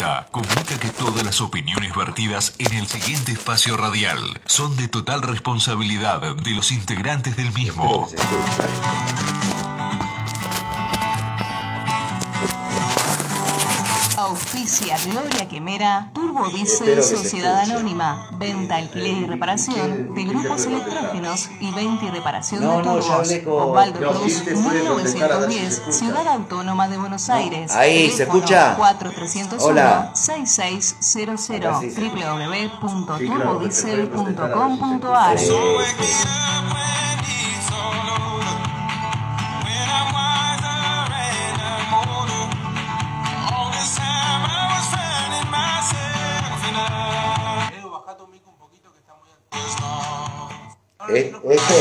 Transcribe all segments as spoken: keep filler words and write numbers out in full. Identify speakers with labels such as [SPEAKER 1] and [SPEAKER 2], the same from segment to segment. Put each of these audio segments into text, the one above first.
[SPEAKER 1] Cuesta comunica que todas las opiniones vertidas en el siguiente espacio radial son de total responsabilidad de los integrantes del mismo.
[SPEAKER 2] Auspicia Gloria Quemera, Turbo Diesel Sociedad Anónima, venta, alquiler y reparación de grupos electrógenos y venta y reparación
[SPEAKER 3] no,
[SPEAKER 2] de
[SPEAKER 3] no,
[SPEAKER 2] turbos.
[SPEAKER 3] Con...
[SPEAKER 2] Osvaldo Cruz, mil novecientos diez, Ciudad Autónoma de Buenos Aires.
[SPEAKER 3] No. Ahí, ¿se escucha?
[SPEAKER 2] cuatro tres cero uno, seis seis cero cero, doble u doble u doble u punto turbodiesel punto com punto a r.
[SPEAKER 3] ¿Eh? ¿Este?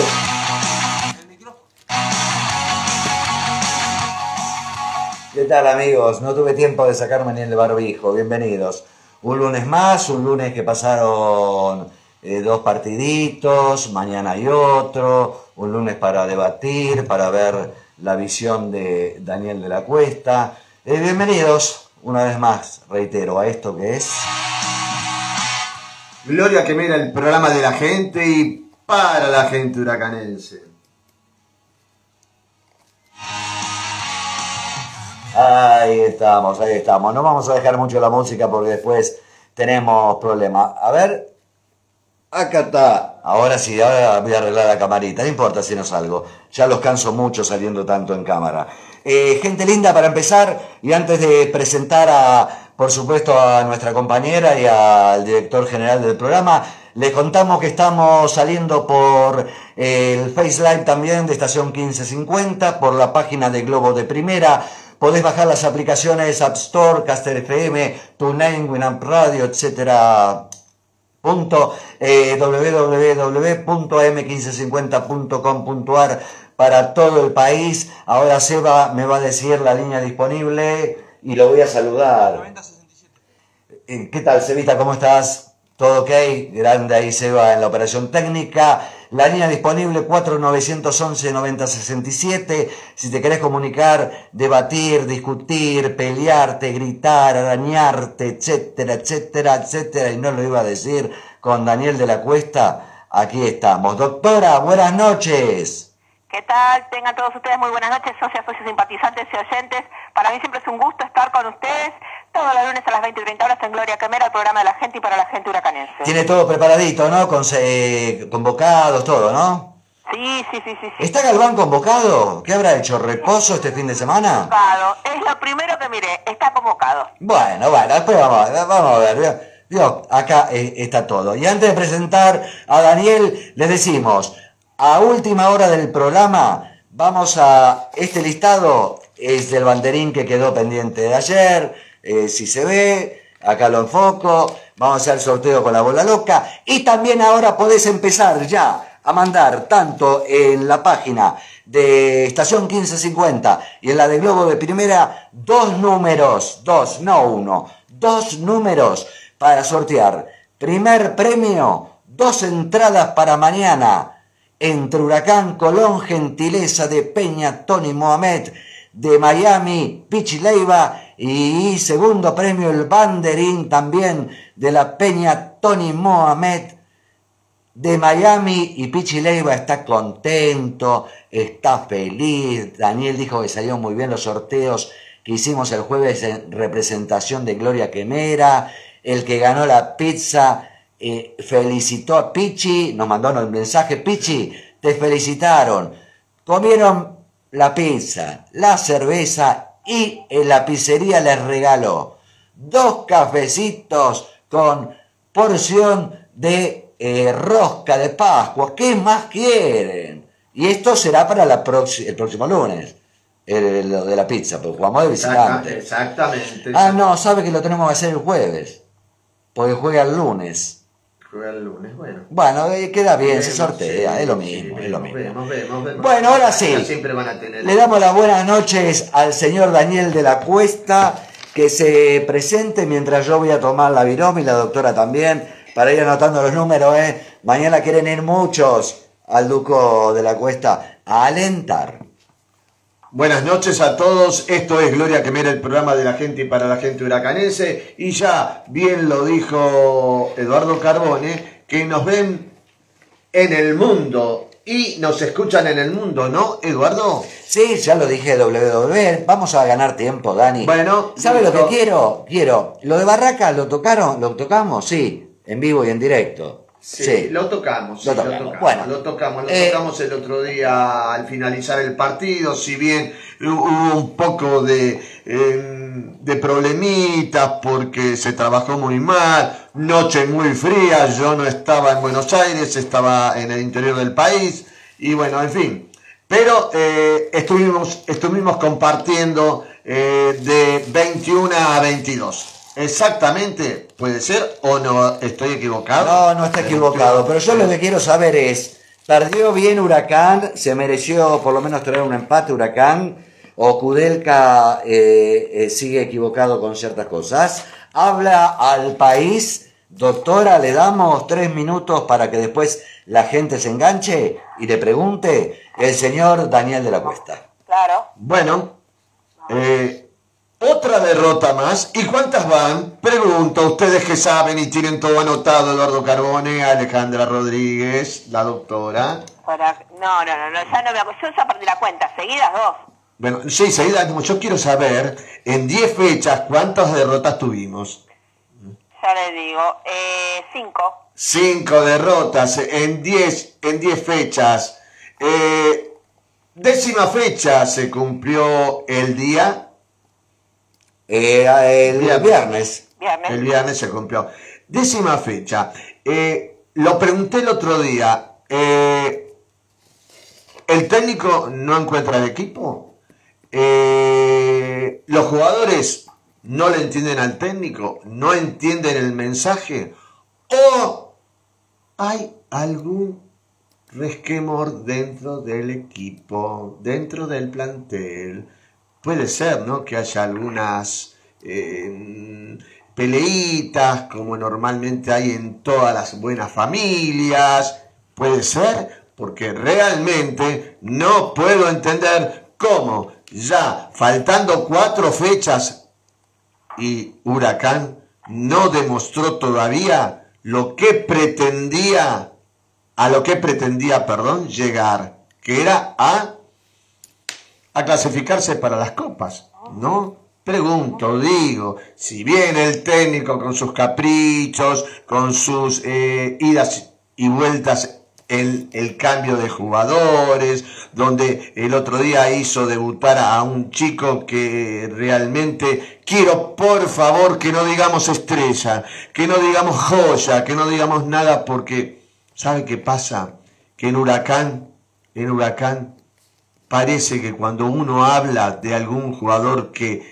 [SPEAKER 3] ¿Qué tal, amigos? No tuve tiempo de sacarme ni el barbijo. Bienvenidos. Un lunes más, un lunes que pasaron eh, dos partiditos, mañana hay otro, un lunes para debatir, para ver la visión de Daniel de la Cuesta. Eh, bienvenidos, una vez más, reitero, a esto que es...
[SPEAKER 4] Gloria Quemera, el programa de la gente y para la gente huracanense.
[SPEAKER 3] Ahí estamos, ahí estamos. No vamos a dejar mucho la música porque después tenemos problemas. A ver, acá está. Ahora sí, ahora voy a arreglar la camarita. No importa si no salgo. Ya los canso mucho saliendo tanto en cámara. Eh, gente linda, para empezar, y antes de presentar a, por supuesto, a nuestra compañera y al director general del programa, les contamos que estamos saliendo por el Face Live también de Estación quince cincuenta, por la página de Globo de Primera. Podés bajar las aplicaciones App Store, Caster F M, TuneIn, Winamp Radio, etcétera. Punto, eh, doble u doble u doble u punto a eme quince cincuenta punto com punto a r para todo el país. Ahora Seba me va a decir la línea disponible y lo voy a saludar. noventa sesenta y siete. ¿Qué tal, Sebita? ¿Cómo estás? ¿Todo ok? Grande ahí, Seba, en la operación técnica. La línea disponible cuatro nueve once noventa sesenta y siete. Si te querés comunicar, debatir, discutir, pelearte, gritar, arañarte, etcétera, etcétera, etcétera, y no lo iba a decir con Daniel de la Cuesta, aquí estamos. Doctora, buenas noches.
[SPEAKER 5] ¿Qué tal? Tengan todos ustedes muy buenas noches, socias, socios, simpatizantes y oyentes. Para mí siempre es un gusto estar con ustedes todos los lunes a las veinte y treinta horas en Gloria Quemera, el programa de la gente y para la gente huracanense.
[SPEAKER 3] Tiene todo preparadito, ¿no? Con eh, convocados, todo, ¿no?
[SPEAKER 5] Sí, sí, sí, sí, sí.
[SPEAKER 3] ¿Está Galván convocado? ¿Qué habrá hecho? ¿Reposo este fin de semana?
[SPEAKER 5] Convocado. Es lo primero que miré. Está convocado.
[SPEAKER 3] Bueno, bueno, después vamos, vamos a ver. Digo, acá eh, está todo. Y antes de presentar a Daniel, les decimos... A última hora del programa, vamos a... Este listado es del banderín que quedó pendiente de ayer. Eh, si se ve, acá lo enfoco. Vamos a hacer el sorteo con la bola loca. Y también ahora podés empezar ya a mandar, tanto en la página de Estación quince cincuenta y en la de Globo de Primera, dos números, dos, no uno, dos números para sortear. Primer premio, dos entradas para mañana. Entre Huracán Colón, gentileza de Peña Tony Mohamed, de Miami Pichi Leiva, y segundo premio el banderín también de la Peña Tony Mohamed de Miami, y Pichi Leiva está contento, está feliz. Daniel dijo que salieron muy bien los sorteos que hicimos el jueves en representación de Gloria Quemera. El que ganó la pizza Eh, felicitó a Pichi, nos mandaron el mensaje: Pichi, te felicitaron, comieron la pizza, la cerveza, y en la pizzería les regaló dos cafecitos con porción de eh, rosca de Pascua. ¿Qué más quieren? Y esto será para la proxi- el próximo lunes, el, lo de la pizza, porque jugamos de visitante.
[SPEAKER 4] Exactamente.
[SPEAKER 3] Ah, no, sabe que lo tenemos que hacer el jueves, porque juega el lunes.
[SPEAKER 4] Juega el lunes, bueno.
[SPEAKER 3] Bueno, eh, queda bien,
[SPEAKER 4] Vemos,
[SPEAKER 3] se sortea,
[SPEAKER 4] sí,
[SPEAKER 3] es lo
[SPEAKER 4] sí,
[SPEAKER 3] mismo,
[SPEAKER 4] sí,
[SPEAKER 3] es lo
[SPEAKER 4] vemos,
[SPEAKER 3] mismo.
[SPEAKER 4] Vemos, vemos, vemos.
[SPEAKER 3] Bueno, ahora sí,
[SPEAKER 4] Siempre van a tener...
[SPEAKER 3] le damos las buenas noches al señor Daniel de la Cuesta, que se presente mientras yo voy a tomar la viroma y la doctora también, para ir anotando los números, ¿eh? Mañana quieren ir muchos al Duco de la Cuesta a alentar.
[SPEAKER 4] Buenas noches a todos, esto es Gloria Quemera, el programa de la gente y para la gente huracanense, y ya bien lo dijo Eduardo Carbone, que nos ven en el mundo y nos escuchan en el mundo, ¿no, Eduardo?
[SPEAKER 3] Sí, ya lo dije, doble u doble u e. Vamos a ganar tiempo, Dani.
[SPEAKER 4] Bueno,
[SPEAKER 3] ¿sabe
[SPEAKER 4] listo.
[SPEAKER 3] lo que quiero? Quiero, lo de Barraca, ¿lo tocaron? ¿Lo tocamos? Sí, en vivo y en directo.
[SPEAKER 4] Sí,
[SPEAKER 3] Sí.
[SPEAKER 4] lo tocamos, sí,
[SPEAKER 3] Lo
[SPEAKER 4] lo
[SPEAKER 3] tocamos.
[SPEAKER 4] tocamos,
[SPEAKER 3] Bueno,
[SPEAKER 4] lo tocamos, lo
[SPEAKER 3] eh,
[SPEAKER 4] tocamos el otro día al finalizar el partido, si bien hubo un poco de, eh, de problemitas porque se trabajó muy mal, noche muy fría, yo no estaba en Buenos Aires, estaba en el interior del país, y bueno, en fin, pero eh, estuvimos, estuvimos compartiendo eh, de veintiuna a veintidós. Exactamente, puede ser o no estoy equivocado.
[SPEAKER 3] No, no está equivocado, pero yo lo que quiero saber es, ¿perdió bien Huracán? ¿Se mereció por lo menos traer un empate Huracán? ¿O Kudelka eh, eh, sigue equivocado con ciertas cosas? Habla al país, doctora, le damos tres minutos para que después la gente se enganche y le pregunte el señor Daniel de la Cuesta.
[SPEAKER 5] Claro.
[SPEAKER 4] Bueno, eh, otra derrota más. ¿Y cuántas van? Pregunto, ustedes que saben y tienen todo anotado, Eduardo Carbone, Alejandra Rodríguez, la doctora.
[SPEAKER 5] Para... No, no, no, no, ya no me acuerdo. Yo ya perdí la cuenta. Seguidas dos.
[SPEAKER 4] Bueno, sí, seguida, yo quiero saber, en diez fechas, ¿cuántas derrotas tuvimos?
[SPEAKER 5] Ya les digo. Eh, cinco.
[SPEAKER 4] Cinco derrotas en diez, en diez fechas. Eh, décima fecha se cumplió el día...
[SPEAKER 3] Eh, el
[SPEAKER 4] Viernes.
[SPEAKER 3] viernes.
[SPEAKER 5] Viernes.
[SPEAKER 4] El viernes se cumplió. Décima fecha. Eh, lo pregunté el otro día. Eh, ¿El técnico no encuentra el equipo? Eh, ¿Los jugadores no le entienden al técnico? ¿No entienden el mensaje? ¿O hay algún resquemor dentro del equipo, dentro del plantel? Puede ser, ¿no?, que haya algunas eh, peleitas, como normalmente hay en todas las buenas familias. Puede ser, porque realmente no puedo entender cómo, ya faltando cuatro fechas, y Huracán no demostró todavía lo que pretendía, a lo que pretendía, perdón, llegar, que era a... a clasificarse para las copas, ¿no? Pregunto, digo, si viene el técnico con sus caprichos, con sus eh, idas y vueltas, el, el cambio de jugadores, donde el otro día hizo debutar a un chico que realmente quiero, por favor, que no digamos estrella, que no digamos joya, que no digamos nada, porque ¿sabe qué pasa? Que en Huracán, en Huracán, parece que cuando uno habla de algún jugador que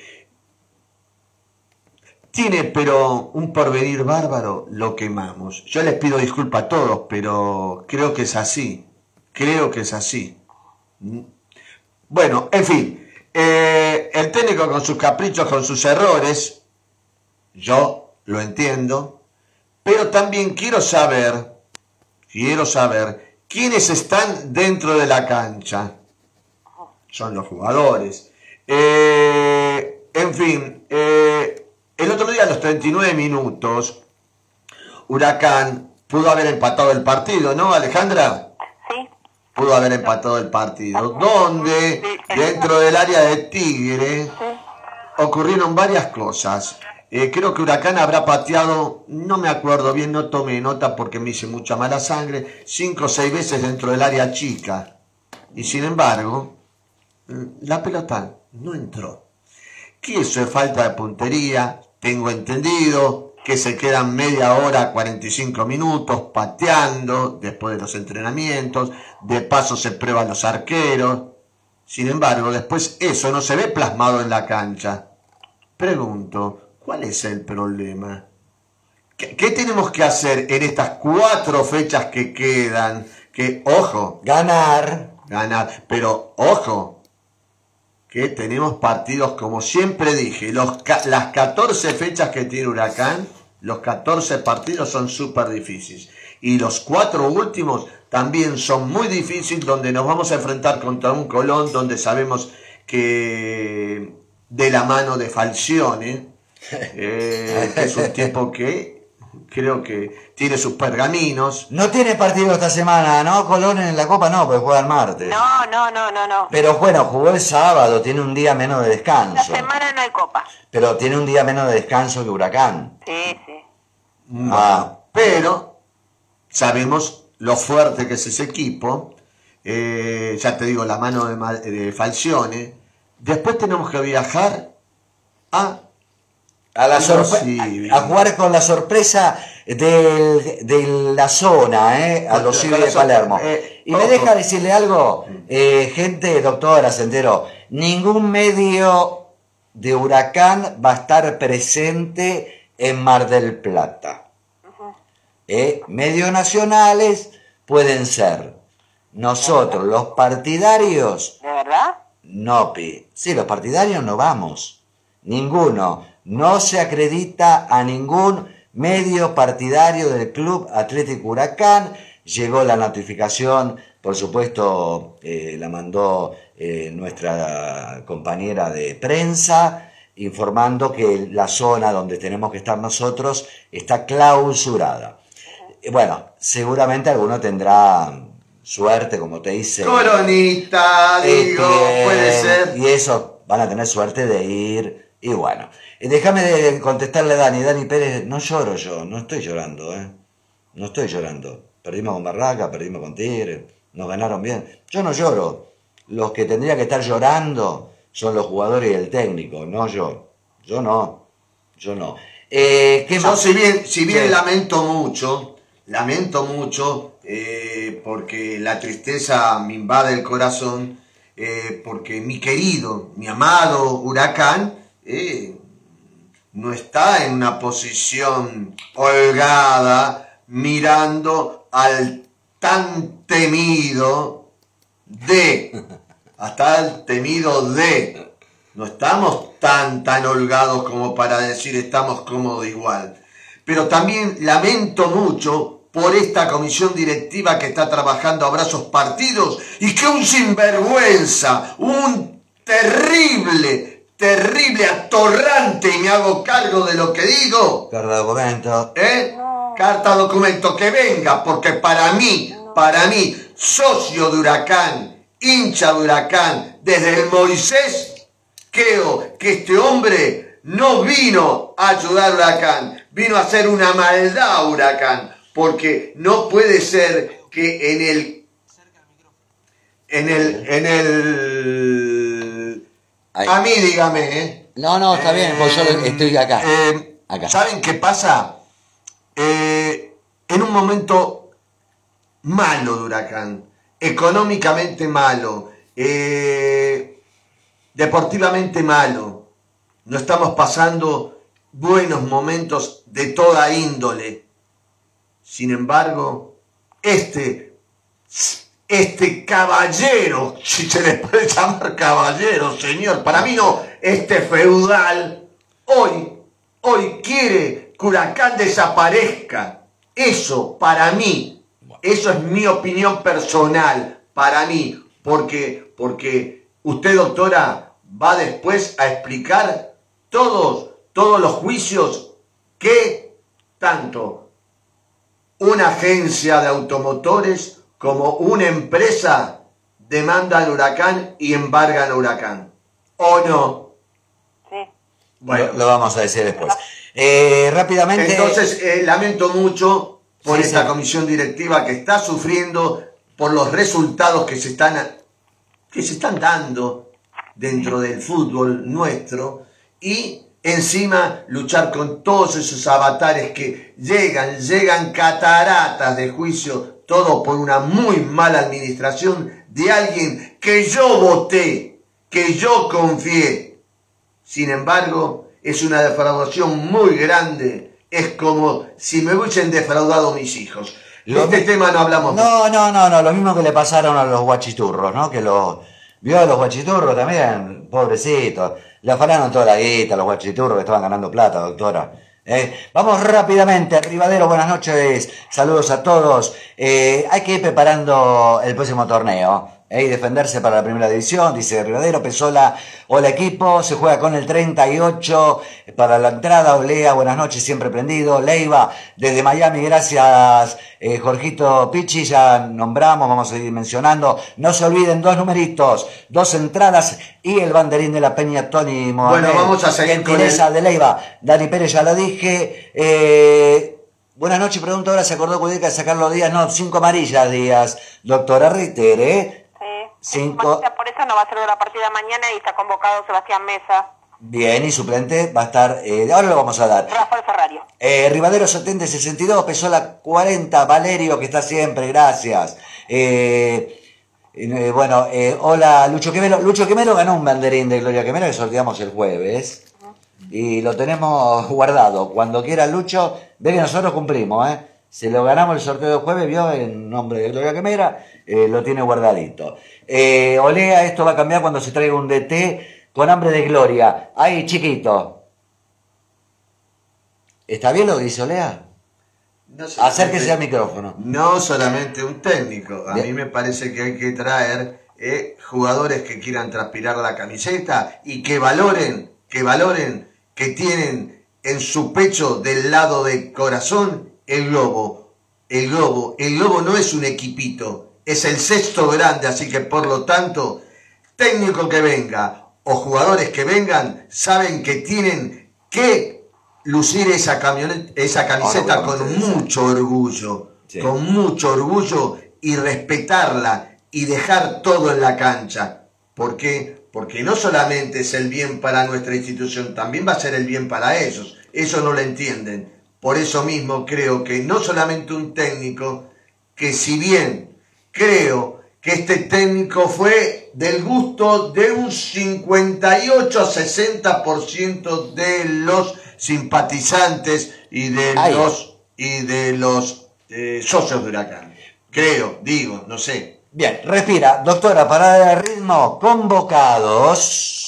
[SPEAKER 4] tiene pero un porvenir bárbaro, lo quemamos. Yo les pido disculpas a todos, pero creo que es así. Creo que es así. Bueno, en fin, eh, el técnico con sus caprichos, con sus errores, yo lo entiendo, pero también quiero saber, quiero saber quiénes están dentro de la cancha. Son los jugadores. Eh, en fin, eh, el otro día a los treinta y nueve minutos, Huracán pudo haber empatado el partido, ¿no, Alejandra?
[SPEAKER 5] Sí.
[SPEAKER 4] Pudo haber empatado el partido, donde dentro del área de Tigre ocurrieron varias cosas. Eh, creo que Huracán habrá pateado, no me acuerdo bien, no tomé nota porque me hice mucha mala sangre, cinco o seis veces dentro del área chica. Y sin embargo, la pelota no entró. Que eso es falta de puntería, tengo entendido que se quedan media hora, cuarenta y cinco minutos pateando después de los entrenamientos, de paso se prueban los arqueros. Sin embargo, después eso no se ve plasmado en la cancha. Pregunto, ¿cuál es el problema? ¿Qué, qué tenemos que hacer en estas cuatro fechas que quedan? Que, ojo,
[SPEAKER 3] Ganar.
[SPEAKER 4] ganar, pero ojo, que tenemos partidos, como siempre dije, los, las catorce fechas que tiene Huracán, los catorce partidos son súper difíciles. Y los cuatro últimos también son muy difíciles, donde nos vamos a enfrentar contra un Colón, donde sabemos que de la mano de Falcione, eh, que es un tipo que creo que tiene sus pergaminos.
[SPEAKER 3] No tiene partido esta semana, ¿no? Colón en la Copa no, porque juega el martes.
[SPEAKER 5] No, no, no, no, no.
[SPEAKER 3] Pero bueno, jugó el sábado, tiene un día menos de descanso.
[SPEAKER 5] Esta semana no hay Copa.
[SPEAKER 3] Pero tiene un día menos de descanso que Huracán.
[SPEAKER 5] Sí, sí.
[SPEAKER 3] Ah.
[SPEAKER 4] Pero sabemos lo fuerte que es ese equipo. Eh, ya te digo, la mano de, Ma- de Falcione. Después tenemos que viajar a
[SPEAKER 3] A, la
[SPEAKER 4] Aldo
[SPEAKER 3] sorpre-
[SPEAKER 4] Civi.
[SPEAKER 3] a, a jugar con la sorpresa del- de la zona, ¿eh? A los Civi de Palermo.
[SPEAKER 4] Eh,
[SPEAKER 3] Y me
[SPEAKER 4] ojo.
[SPEAKER 3] deja decirle algo, eh, gente, doctora Sendero, ningún medio de Huracán va a estar presente en Mar del Plata. ¿Eh? Medios nacionales pueden ser. Nosotros, los partidarios,
[SPEAKER 5] ¿De verdad?
[SPEAKER 3] no, pi. Sí, los partidarios no vamos. Ninguno. No se acredita a ningún medio partidario del Club Atlético Huracán. Llegó la notificación, por supuesto, eh, la mandó eh, nuestra compañera de prensa, informando que la zona donde tenemos que estar nosotros está clausurada. Eh, Bueno, seguramente alguno tendrá suerte, como te dice.
[SPEAKER 4] Coronita, digo,
[SPEAKER 3] Este,
[SPEAKER 4] puede ser.
[SPEAKER 3] Y eso, van a tener suerte de ir. Y bueno, eh, déjame de contestarle a Dani. Dani Pérez, no lloro yo, no estoy llorando, ¿eh? No estoy llorando. Perdimos con Barraca, perdimos con Tigre, nos ganaron bien. Yo no lloro. Los que tendría que estar llorando son los jugadores y el técnico, no yo. Yo no, yo no. Eh, ¿qué
[SPEAKER 4] Yo
[SPEAKER 3] más?
[SPEAKER 4] si bien, si bien
[SPEAKER 3] Sí.
[SPEAKER 4] lamento mucho, lamento mucho, eh, porque la tristeza me invade el corazón, eh, porque mi querido, mi amado Huracán, eh, no está en una posición holgada mirando al tan temido de, hasta el temido de. No estamos tan, tan holgados como para decir estamos cómodos igual. Pero también lamento mucho por esta comisión directiva que está trabajando a brazos partidos y que un sinvergüenza, un terrible, terrible atorrante, y me hago cargo de lo que digo,
[SPEAKER 3] Carta de documento.
[SPEAKER 4] ¿eh? Carta documento, que venga, porque para mí, para mí, socio de Huracán, hincha de Huracán, desde el Moisés, creo que este hombre no vino a ayudar a Huracán, vino a hacer una maldad a Huracán, porque no puede ser que en el, en el, en el,
[SPEAKER 3] Ahí.
[SPEAKER 4] a mí dígame, ¿eh?
[SPEAKER 3] No, no, está bien, pues yo estoy acá.
[SPEAKER 4] Eh,
[SPEAKER 3] Acá.
[SPEAKER 4] ¿Saben qué pasa? Eh, en un momento malo de Huracán, económicamente malo, eh, deportivamente malo, no estamos pasando buenos momentos de toda índole. Sin embargo, este, este caballero, si se le puede llamar caballero, señor, para mí no, este feudal, hoy, hoy quiere que Huracán desaparezca. Eso, para mí, eso es mi opinión personal, para mí, porque, porque usted, doctora, va después a explicar todos, todos los juicios que tanto una agencia de automotores como una empresa demandan al Huracán y embargan al Huracán. ¿O no?
[SPEAKER 5] Sí.
[SPEAKER 4] Bueno,
[SPEAKER 3] Lo, lo vamos a decir después. Eh, rápidamente.
[SPEAKER 4] entonces eh, lamento mucho por
[SPEAKER 3] Sí,
[SPEAKER 4] esta
[SPEAKER 3] sí.
[SPEAKER 4] comisión directiva que está sufriendo por los resultados que se están, que se están dando dentro del fútbol nuestro, y encima luchar con todos esos avatares que llegan, llegan cataratas de juicio, todo por una muy mala administración de alguien que yo voté, que yo confié. Sin embargo, es una defraudación muy grande. Es como si me hubiesen defraudado mis hijos.
[SPEAKER 3] Lo
[SPEAKER 4] Este
[SPEAKER 3] mi-
[SPEAKER 4] tema no hablamos.
[SPEAKER 3] No, no, no, no, lo mismo que le pasaron a los guachiturros, ¿no? Que los vio a los guachiturros también, pobrecitos. Le afanaron toda la guita a los guachiturros que estaban ganando plata, doctora. ¿Eh? Vamos rápidamente, Rivadero, buenas noches, saludos a todos. Eh, hay que ir preparando el próximo torneo. y defenderse para la primera división, dice Rivadero. Pesola, hola equipo, se juega con el treinta y ocho para la entrada. Olea, buenas noches, siempre prendido. Leiva, desde Miami, gracias eh, Jorgito Pichi, ya nombramos, vamos a seguir mencionando. No se olviden, dos numeritos, dos entradas y el banderín de la Peña, Tony Mohamed.
[SPEAKER 4] Bueno, vamos a seguir con
[SPEAKER 3] Gentileza
[SPEAKER 4] el...
[SPEAKER 3] de Leiva. Dani Pérez, ya lo dije. Eh... Buenas noches, pregunto ahora, ¿se acordó que de sacar los días? No, cinco amarillas días, doctora, reitere.
[SPEAKER 5] Sí,
[SPEAKER 3] Cinco.
[SPEAKER 5] por eso no va a ser de la partida mañana y está convocado Sebastián Mesa.
[SPEAKER 3] Bien, y suplente va a estar, eh, ahora lo vamos a dar.
[SPEAKER 5] Rafael Ferrario.
[SPEAKER 3] Eh, Rivadero setenta y sesenta y dos, Pesola cuarenta, Valerio, que está siempre, gracias. Eh, eh, bueno, eh, hola Lucho Quemero. Lucho Quemero ganó un banderín de Gloria Quemero que sorteamos el jueves. Y lo tenemos guardado. Cuando quiera Lucho, ve que nosotros cumplimos, ¿eh? Se lo ganamos el sorteo del jueves, vio, en nombre de Gloria Quemera, eh, lo tiene guardadito. Eh, Olea, esto va a cambiar cuando se traiga un D T con hambre de gloria. Ahí, chiquito. ¿Está bien lo que dice Olea?
[SPEAKER 4] No
[SPEAKER 3] Acérquese al micrófono.
[SPEAKER 4] No solamente un técnico. A
[SPEAKER 3] Bien.
[SPEAKER 4] mí me parece que hay que traer eh, jugadores que quieran transpirar la camiseta y que valoren, que valoren que tienen en su pecho del lado del corazón el globo. El globo. El globo no es un equipito, es el sexto grande, así que por lo tanto, técnico que venga o jugadores que vengan saben que tienen que lucir esa, camioneta, esa camiseta
[SPEAKER 3] Ahora,
[SPEAKER 4] con
[SPEAKER 3] ustedes,
[SPEAKER 4] mucho orgullo,
[SPEAKER 3] sí.
[SPEAKER 4] con mucho orgullo y respetarla y dejar todo en la cancha. ¿Por qué? Porque no solamente es el bien para nuestra institución, también va a ser el bien para ellos. Eso no lo entienden. Por eso mismo creo que no solamente un técnico, que si bien creo que este técnico fue del gusto de un cincuenta y ocho a sesenta por ciento de los simpatizantes y de
[SPEAKER 3] Ay.
[SPEAKER 4] los y de los eh, socios de Huracán. Creo, digo, no sé.
[SPEAKER 3] Bien, respira. Doctora, parada de ritmo, convocados.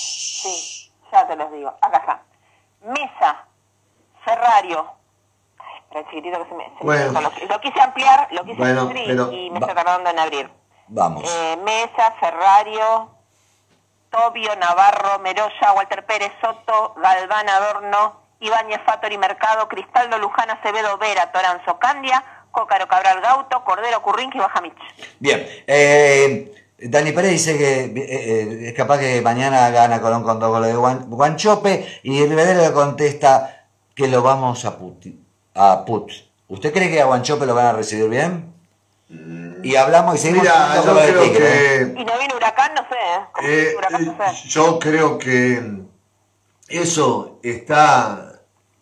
[SPEAKER 5] Sí, ya te los digo. Acá está. Mesa, Ferrario. Ay, pero el chiquitito que se me... se me-
[SPEAKER 4] Bueno.
[SPEAKER 5] lo, lo quise ampliar, lo quise
[SPEAKER 4] Bueno,
[SPEAKER 5] ampliar y,
[SPEAKER 4] pero-
[SPEAKER 5] y me
[SPEAKER 3] va-
[SPEAKER 5] está tardando en abrir.
[SPEAKER 3] Vamos.
[SPEAKER 5] Eh, Mesa, Ferrario, Tobio, Navarro, Meroya, Walter Pérez, Soto, Galván, Adorno, Ibáñez, Fatori, Mercado, Cristaldo, Luján, Acevedo, Vera, Toranzo, Candia, Cócaro, Cabral, Gauto, Cordero, Currinqui y Bajamich.
[SPEAKER 3] Bien, eh, Dani Pérez dice que eh, eh, es capaz que mañana gana Colón con dos goles de Guan- Guanchope y Rivadero le contesta que lo vamos a put, a put. ¿Usted cree que a Guanchope lo van a recibir bien? Y hablamos y seguimos
[SPEAKER 4] Mira,
[SPEAKER 3] con
[SPEAKER 4] yo
[SPEAKER 3] lo de
[SPEAKER 4] creo
[SPEAKER 3] Tigre, ¿eh?
[SPEAKER 4] que...
[SPEAKER 5] Y no viene Huracán, no sé, ¿eh? ¿Cómo
[SPEAKER 4] Eh,
[SPEAKER 5] viene Huracán? No
[SPEAKER 4] eh,
[SPEAKER 5] sé.
[SPEAKER 4] yo creo que eso está,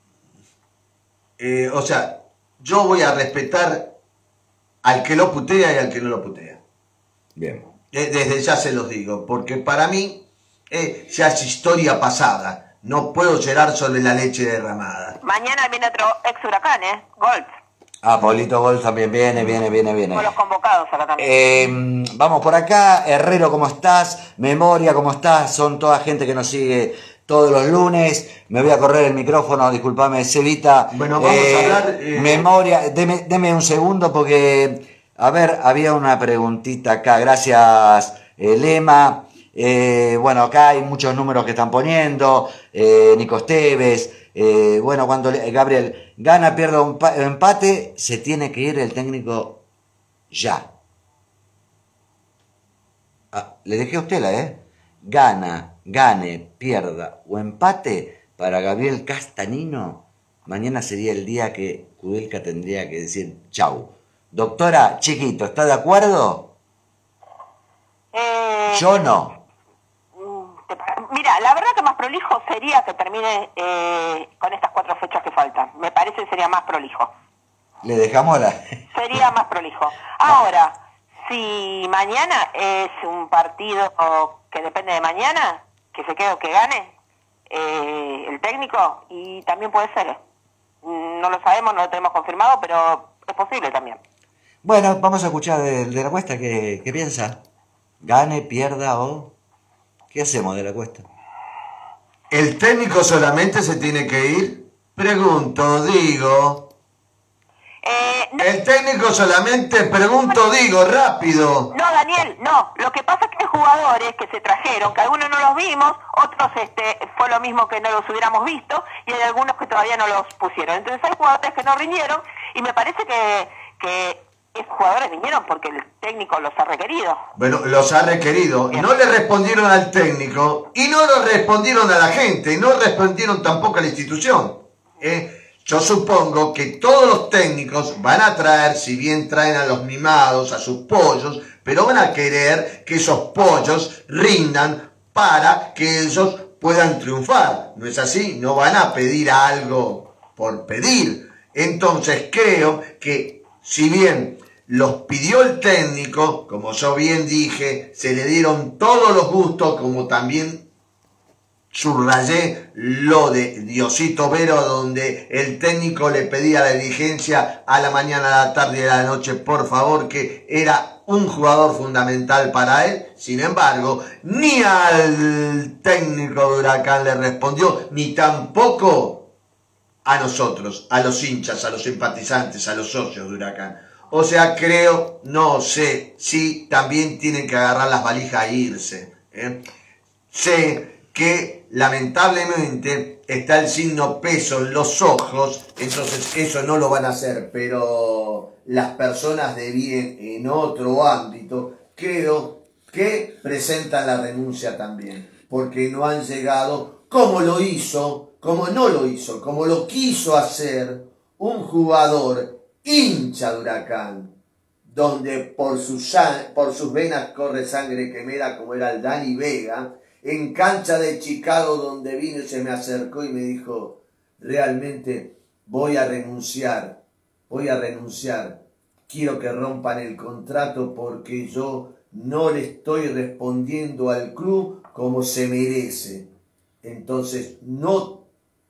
[SPEAKER 4] eh, o sea, yo voy a respetar al que lo putea y al que no lo putea.
[SPEAKER 3] Bien.
[SPEAKER 4] Eh, desde ya se los digo, porque para mí eh, ya es historia pasada. No puedo llorar sobre la leche derramada.
[SPEAKER 5] Mañana viene otro ex Huracán, ¿eh? Golf.
[SPEAKER 3] Ah, Paulito Gol también viene, viene, viene, viene.
[SPEAKER 5] Con los convocados acá también.
[SPEAKER 3] Eh, vamos por acá, Herrero, ¿cómo estás? Memoria, ¿cómo estás? Son toda gente que nos sigue todos los lunes. Me voy a correr el micrófono, discúlpame, Cevita.
[SPEAKER 4] Bueno, vamos a hablar, eh,
[SPEAKER 3] Memoria, deme, deme un segundo porque, a ver, había una preguntita acá. Gracias, eh, Lema. Eh, bueno, acá hay muchos números que están poniendo. Eh, Nico Esteves. Eh, bueno, cuando le- Gabriel gana, pierde un pa- empate, se tiene que ir el técnico ya. Ah, le dejé a usted la, ¿eh? Gana, gane, pierda o empate para Gabriel Castanino. Mañana sería el día que Kudelka tendría que decir chau. Doctora, chiquito, ¿está de acuerdo?
[SPEAKER 5] Eh,
[SPEAKER 3] Yo no.
[SPEAKER 5] mm, te pa- Mira, la verdad que más prolijo sería que termine eh, con estas cuatro fechas que faltan. Me parece que sería más prolijo.
[SPEAKER 3] Le dejamos la...
[SPEAKER 5] Sería más prolijo. Ahora, si mañana es un partido que depende de mañana, que se quede o que gane eh, el técnico, y también puede ser. Mm, No lo sabemos, no lo tenemos confirmado, pero es posible también.
[SPEAKER 3] Bueno, vamos a escuchar de, de la cuesta qué, qué piensa. Gane, pierda o... ¿Qué hacemos de la cuesta?
[SPEAKER 4] ¿El técnico solamente se tiene que ir? Pregunto, digo.
[SPEAKER 5] Eh, no,
[SPEAKER 4] El técnico solamente pregunto, digo, rápido.
[SPEAKER 5] no, Daniel, no. Lo que pasa es que hay jugadores que se trajeron, que algunos no los vimos, otros este fue lo mismo que no los hubiéramos visto, y hay algunos que todavía no los pusieron. Entonces hay jugadores que no rindieron, y me parece que, que esos jugadores vinieron porque el técnico los ha requerido.
[SPEAKER 4] Bueno, los ha requerido. No le respondieron al técnico y no lo respondieron a la gente y no respondieron tampoco a la institución. ¿eh? Yo supongo que todos los técnicos van a traer, si bien traen a los mimados, a sus pollos, pero van a querer que esos pollos rindan para que ellos puedan triunfar. ¿No es así? No van a pedir algo por pedir. Entonces creo que si bien los pidió el técnico, como yo bien dije, se le dieron todos los gustos, como también subrayé lo de Diosito Vero, donde el técnico le pedía a la dirigencia a la mañana, a la tarde y a la noche, por favor, que era un jugador fundamental para él. Sin embargo, ni al técnico de Huracán le respondió, ni tampoco a nosotros, a los hinchas, a los simpatizantes, a los socios de Huracán. O sea, creo, no sé, si también tienen que agarrar las valijas e irse. ¿eh? Sé que lamentablemente está el signo peso en los ojos, entonces eso no lo van a hacer, pero las personas de bien en otro ámbito creo que presentan la renuncia también, porque no han llegado como lo hizo, como no lo hizo, como lo quiso hacer un jugador hincha de Huracán, donde por sus, por sus venas corre sangre quemera, como era el Dani Vega, en cancha de Chicago, donde vino y se me acercó y me dijo, realmente voy a renunciar, voy a renunciar, quiero que rompan el contrato porque yo no le estoy respondiendo al club como se merece, entonces no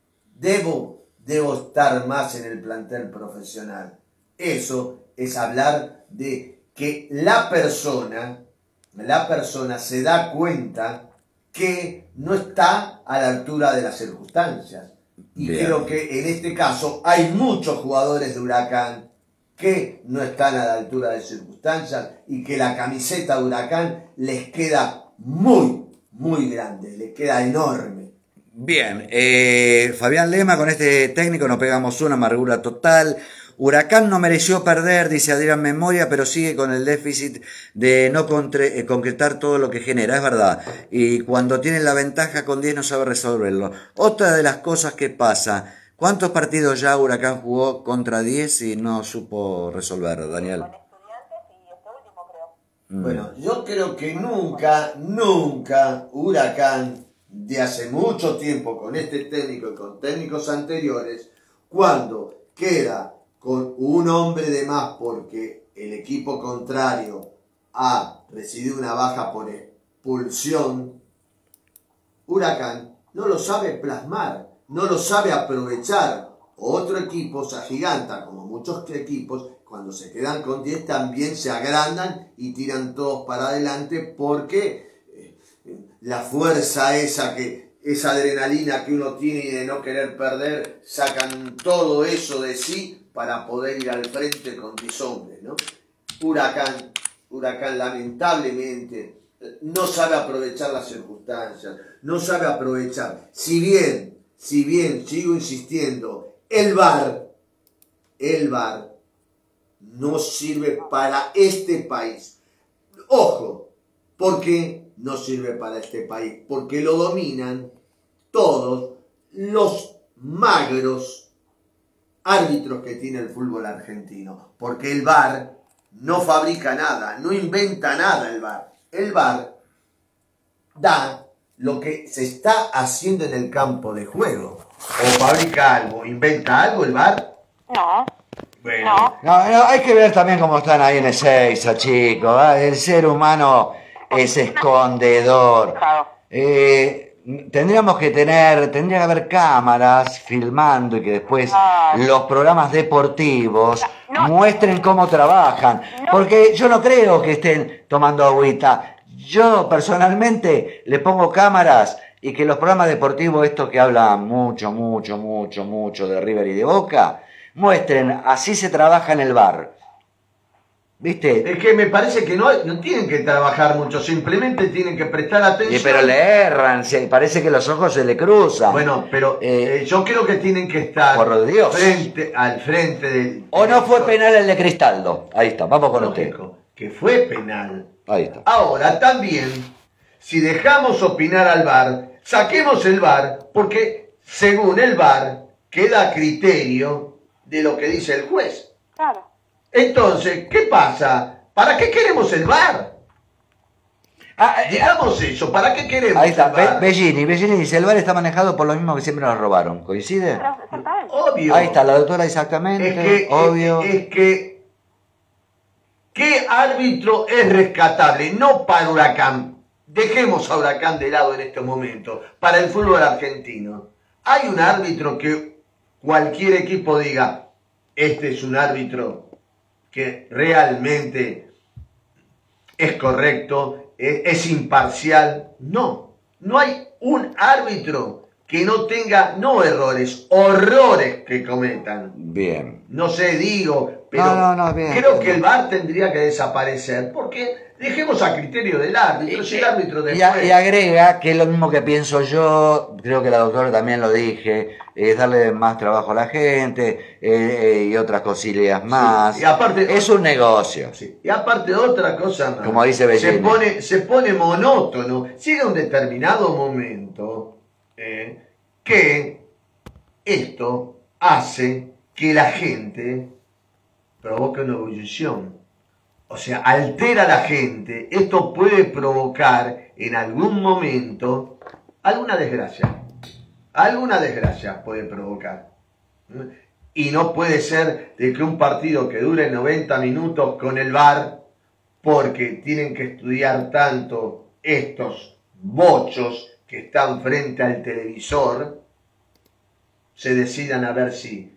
[SPEAKER 4] debo, debo estar más en el plantel profesional. Eso es hablar de que la persona, la persona se da cuenta que no está a la altura de las circunstancias. Y Bien. creo que en este caso hay muchos jugadores de Huracán que no están a la altura de circunstancias y que la camiseta de Huracán les queda muy, muy grande, les queda enorme.
[SPEAKER 3] Bien, eh, Fabián Lema, con este técnico nos pegamos una amargura total. Huracán no mereció perder, dice Adrián Memoria, pero sigue con el déficit de no contre, eh, concretar todo lo que genera, es verdad. Y cuando tiene la ventaja con diez no sabe resolverlo. Otra de las cosas que pasa, ¿cuántos partidos ya Huracán jugó contra diez y no supo resolver, Daniel?
[SPEAKER 5] Con Estudiantes y este último, creo.
[SPEAKER 3] Mm.
[SPEAKER 4] Bueno, yo creo que nunca, nunca Huracán, de hace mucho tiempo con este técnico y con técnicos anteriores, cuando queda con un hombre de más porque el equipo contrario ha recibido una baja por expulsión, Huracán no lo sabe plasmar, no lo sabe aprovechar. Otro equipo se agiganta, como muchos equipos, cuando se quedan con diez también se agrandan y tiran todos para adelante porque eh, la fuerza esa que esa adrenalina que uno tiene y de no querer perder, sacan todo eso de sí para poder ir al frente con diez hombres, ¿no? Huracán, Huracán lamentablemente no sabe aprovechar las circunstancias, no sabe aprovechar. Si bien, si bien, sigo insistiendo, el V A R, el V A R no sirve para este país. Ojo, ¿por qué no sirve para este país? Porque lo dominan todos los magros árbitros que tiene el fútbol argentino, porque el V A R no fabrica nada, no inventa nada el V A R. El V A R da lo que se está haciendo en el campo de juego. O fabrica algo, inventa algo el V A R.
[SPEAKER 5] No.
[SPEAKER 4] Bueno.
[SPEAKER 5] No.
[SPEAKER 3] No, no, hay que ver también cómo están ahí en Ezeiza, chicos. ¿eh? El ser humano es escondedor. Eh, Tendríamos que tener, tendría que haber cámaras filmando y que después
[SPEAKER 5] Ah.
[SPEAKER 3] los programas deportivos
[SPEAKER 5] No, no.
[SPEAKER 3] muestren cómo trabajan.
[SPEAKER 5] No.
[SPEAKER 3] Porque yo no creo que estén tomando agüita. Yo personalmente le pongo cámaras y que los programas deportivos, estos que hablan mucho, mucho, mucho, mucho de River y de Boca, muestren, así se trabaja en el bar. ¿Viste?
[SPEAKER 4] Es que me parece que no, no tienen que trabajar mucho, simplemente tienen que prestar atención.
[SPEAKER 3] Y pero le erran, se, parece que los ojos se le cruzan.
[SPEAKER 4] Bueno, pero
[SPEAKER 3] Eh,
[SPEAKER 4] eh, yo creo que tienen que estar
[SPEAKER 3] por Dios.
[SPEAKER 4] frente al frente del...
[SPEAKER 3] ¿O no fue penal el de Cristaldo? Ahí está, vamos con usted.
[SPEAKER 4] Lógico, que fue penal.
[SPEAKER 3] Ahí está.
[SPEAKER 4] Ahora, también, si dejamos opinar al V A R, saquemos el V A R, porque según el V A R, queda a criterio de lo que dice el juez.
[SPEAKER 5] Claro.
[SPEAKER 4] Entonces, ¿qué pasa? ¿Para qué queremos el V A R?
[SPEAKER 3] Ah, eh,
[SPEAKER 4] Digamos eso, ¿para qué queremos
[SPEAKER 3] ahí está,
[SPEAKER 4] el V A R?
[SPEAKER 3] Be- Bellini. Bellini dice, el bar está manejado por lo mismo que siempre nos robaron. ¿Coincide?
[SPEAKER 5] Pero exactamente.
[SPEAKER 4] Obvio.
[SPEAKER 3] Ahí está, la doctora exactamente,
[SPEAKER 4] Es que,
[SPEAKER 3] obvio.
[SPEAKER 4] es, es que, ¿qué árbitro es rescatable? No para Huracán. Dejemos a Huracán de lado en este momento. Para el fútbol argentino. Hay un árbitro que cualquier equipo diga, este es un árbitro que realmente es correcto, es, es imparcial. No, no hay un árbitro que no tenga, no errores, horrores que cometan.
[SPEAKER 3] Bien.
[SPEAKER 4] No sé, digo, pero
[SPEAKER 3] No, no, no, bien,
[SPEAKER 4] creo
[SPEAKER 3] bien.
[SPEAKER 4] que el V A R tendría que desaparecer, porque dejemos a criterio del árbitro, si el árbitro
[SPEAKER 3] Y,
[SPEAKER 4] después...
[SPEAKER 3] a- y agrega, que es lo mismo que pienso yo, creo que la doctora también lo dije, es darle más trabajo a la gente eh, eh, y otras cosillas más.
[SPEAKER 4] Sí, y aparte-
[SPEAKER 3] es un negocio.
[SPEAKER 4] Sí. Y aparte otra cosa más,
[SPEAKER 3] Como dice Bellini.
[SPEAKER 4] se pone, se pone monótono, llega un determinado momento eh, que esto hace que la gente provoque una ebullición. O sea, altera a la gente. Esto puede provocar en algún momento alguna desgracia. Alguna desgracia puede provocar. Y no puede ser de que un partido que dure noventa minutos con el V A R, porque tienen que estudiar tanto estos bochos que están frente al televisor, se decidan a ver si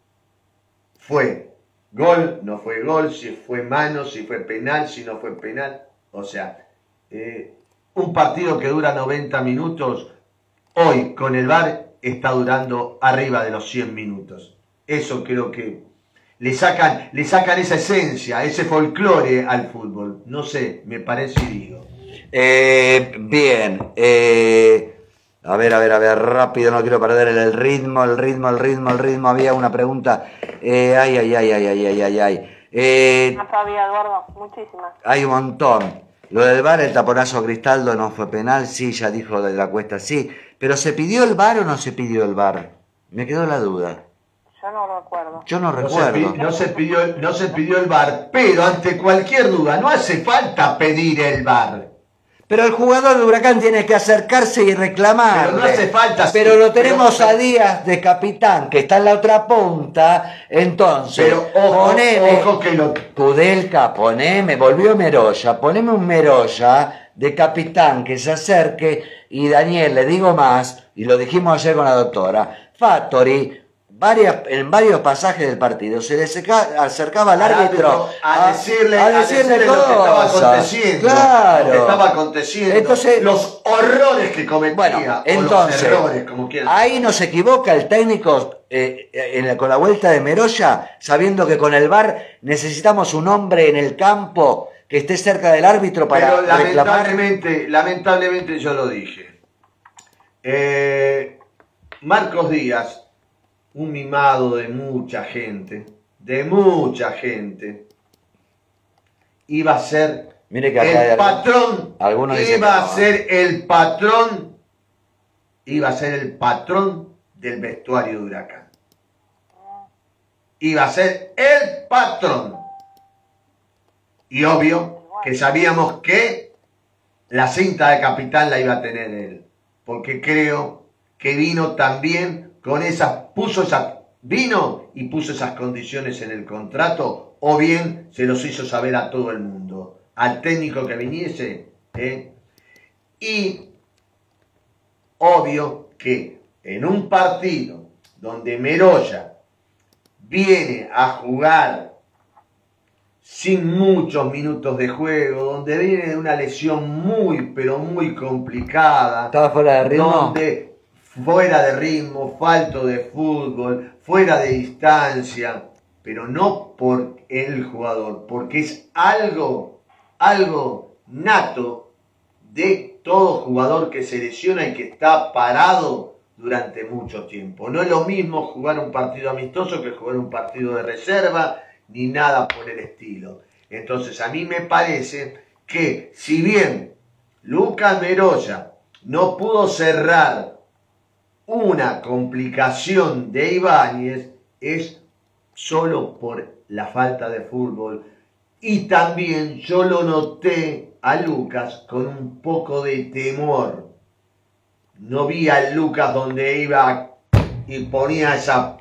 [SPEAKER 4] fue gol, no fue gol, si fue mano, si fue penal, si no fue penal. O sea, eh, un partido que dura noventa minutos, hoy con el V A R está durando arriba de los cien minutos. Eso creo que le sacan, le sacan esa esencia, ese folclore al fútbol. No sé, me parece y digo.
[SPEAKER 3] Eh, bien, eh, a ver, a ver, a ver, rápido, no quiero perder el, el ritmo, el ritmo, el ritmo, el ritmo. Había una pregunta. Eh, ay, ay, ay, ay, ay, ay, ay, ay. Eh,
[SPEAKER 5] No sabía, Eduardo, muchísimas.
[SPEAKER 3] hay un montón. Lo del V A R, el taponazo a Cristaldo no fue penal, sí, ya dijo de la Cuesta, sí. Pero ¿se pidió el V A R o no se pidió el V A R? Me quedó la duda.
[SPEAKER 5] Yo no recuerdo.
[SPEAKER 3] Yo no
[SPEAKER 4] No se,
[SPEAKER 3] recuerdo.
[SPEAKER 4] pi- no se pidió, no se pidió el V A R, pero ante cualquier duda, no hace falta pedir el V A R.
[SPEAKER 3] Pero el jugador de Huracán tiene que acercarse y reclamar.
[SPEAKER 4] Pero no hace falta,
[SPEAKER 3] Pero
[SPEAKER 4] sí,
[SPEAKER 3] lo tenemos
[SPEAKER 4] pero-
[SPEAKER 3] a Díaz de capitán, que está en la otra punta. Entonces,
[SPEAKER 4] Pero ojo,
[SPEAKER 3] poneme,
[SPEAKER 4] ojo que lo...
[SPEAKER 3] Kudelka, poneme, volvió Meroya, poneme un Meroya de capitán que se acerque. Y Daniel, le digo más, y lo dijimos ayer con la doctora, Fattori, varias, en varios pasajes del partido, se le acerca- acercaba al
[SPEAKER 4] al
[SPEAKER 3] árbitro
[SPEAKER 4] a decirle,
[SPEAKER 3] a
[SPEAKER 4] a
[SPEAKER 3] decirle
[SPEAKER 4] decirle lo que estaba
[SPEAKER 3] cosas.
[SPEAKER 4] aconteciendo,
[SPEAKER 3] Claro.
[SPEAKER 4] lo que estaba aconteciendo,
[SPEAKER 3] Entonces,
[SPEAKER 4] los horrores que cometía,
[SPEAKER 3] bueno,
[SPEAKER 4] o
[SPEAKER 3] entonces,
[SPEAKER 4] los errores, como quieran.
[SPEAKER 3] ahí no se equivoca el técnico eh, en la- con la vuelta de Meroya, sabiendo que con el V A R necesitamos un hombre en el campo que esté cerca del árbitro para
[SPEAKER 4] Pero
[SPEAKER 3] reclamar.
[SPEAKER 4] lamentablemente, lamentablemente yo lo dije. Eh, Marcos Díaz, un mimado de mucha gente, de mucha gente, iba a ser
[SPEAKER 3] Mire que acá hay
[SPEAKER 4] el patrón,
[SPEAKER 3] algunos dicen
[SPEAKER 4] iba
[SPEAKER 3] que
[SPEAKER 4] a
[SPEAKER 3] no.
[SPEAKER 4] ser el patrón, iba a ser el patrón del vestuario de Huracán. Iba a ser el patrón. Y obvio que sabíamos que la cinta de capitán la iba a tener él, porque creo que vino también con esas, puso esas, vino y puso esas condiciones en el contrato, o bien se los hizo saber a todo el mundo, al técnico que viniese, ¿eh? Y obvio que en un partido donde Meroya viene a jugar sin muchos minutos de juego, donde viene de una lesión muy, pero muy complicada,
[SPEAKER 3] ¿Estaba fuera de ritmo?
[SPEAKER 4] donde fuera de ritmo, falto de fútbol, fuera de distancia, pero no por el jugador, porque es algo, algo nato de todo jugador que se lesiona y que está parado durante mucho tiempo. No es lo mismo jugar un partido amistoso que jugar un partido de reserva, ni nada por el estilo. Entonces a mí me parece que si bien Lucas Meroya no pudo cerrar una complicación de Ibáñez, es solo por la falta de fútbol. Y también yo lo noté a Lucas con un poco de temor. No vi a Lucas donde iba y ponía esa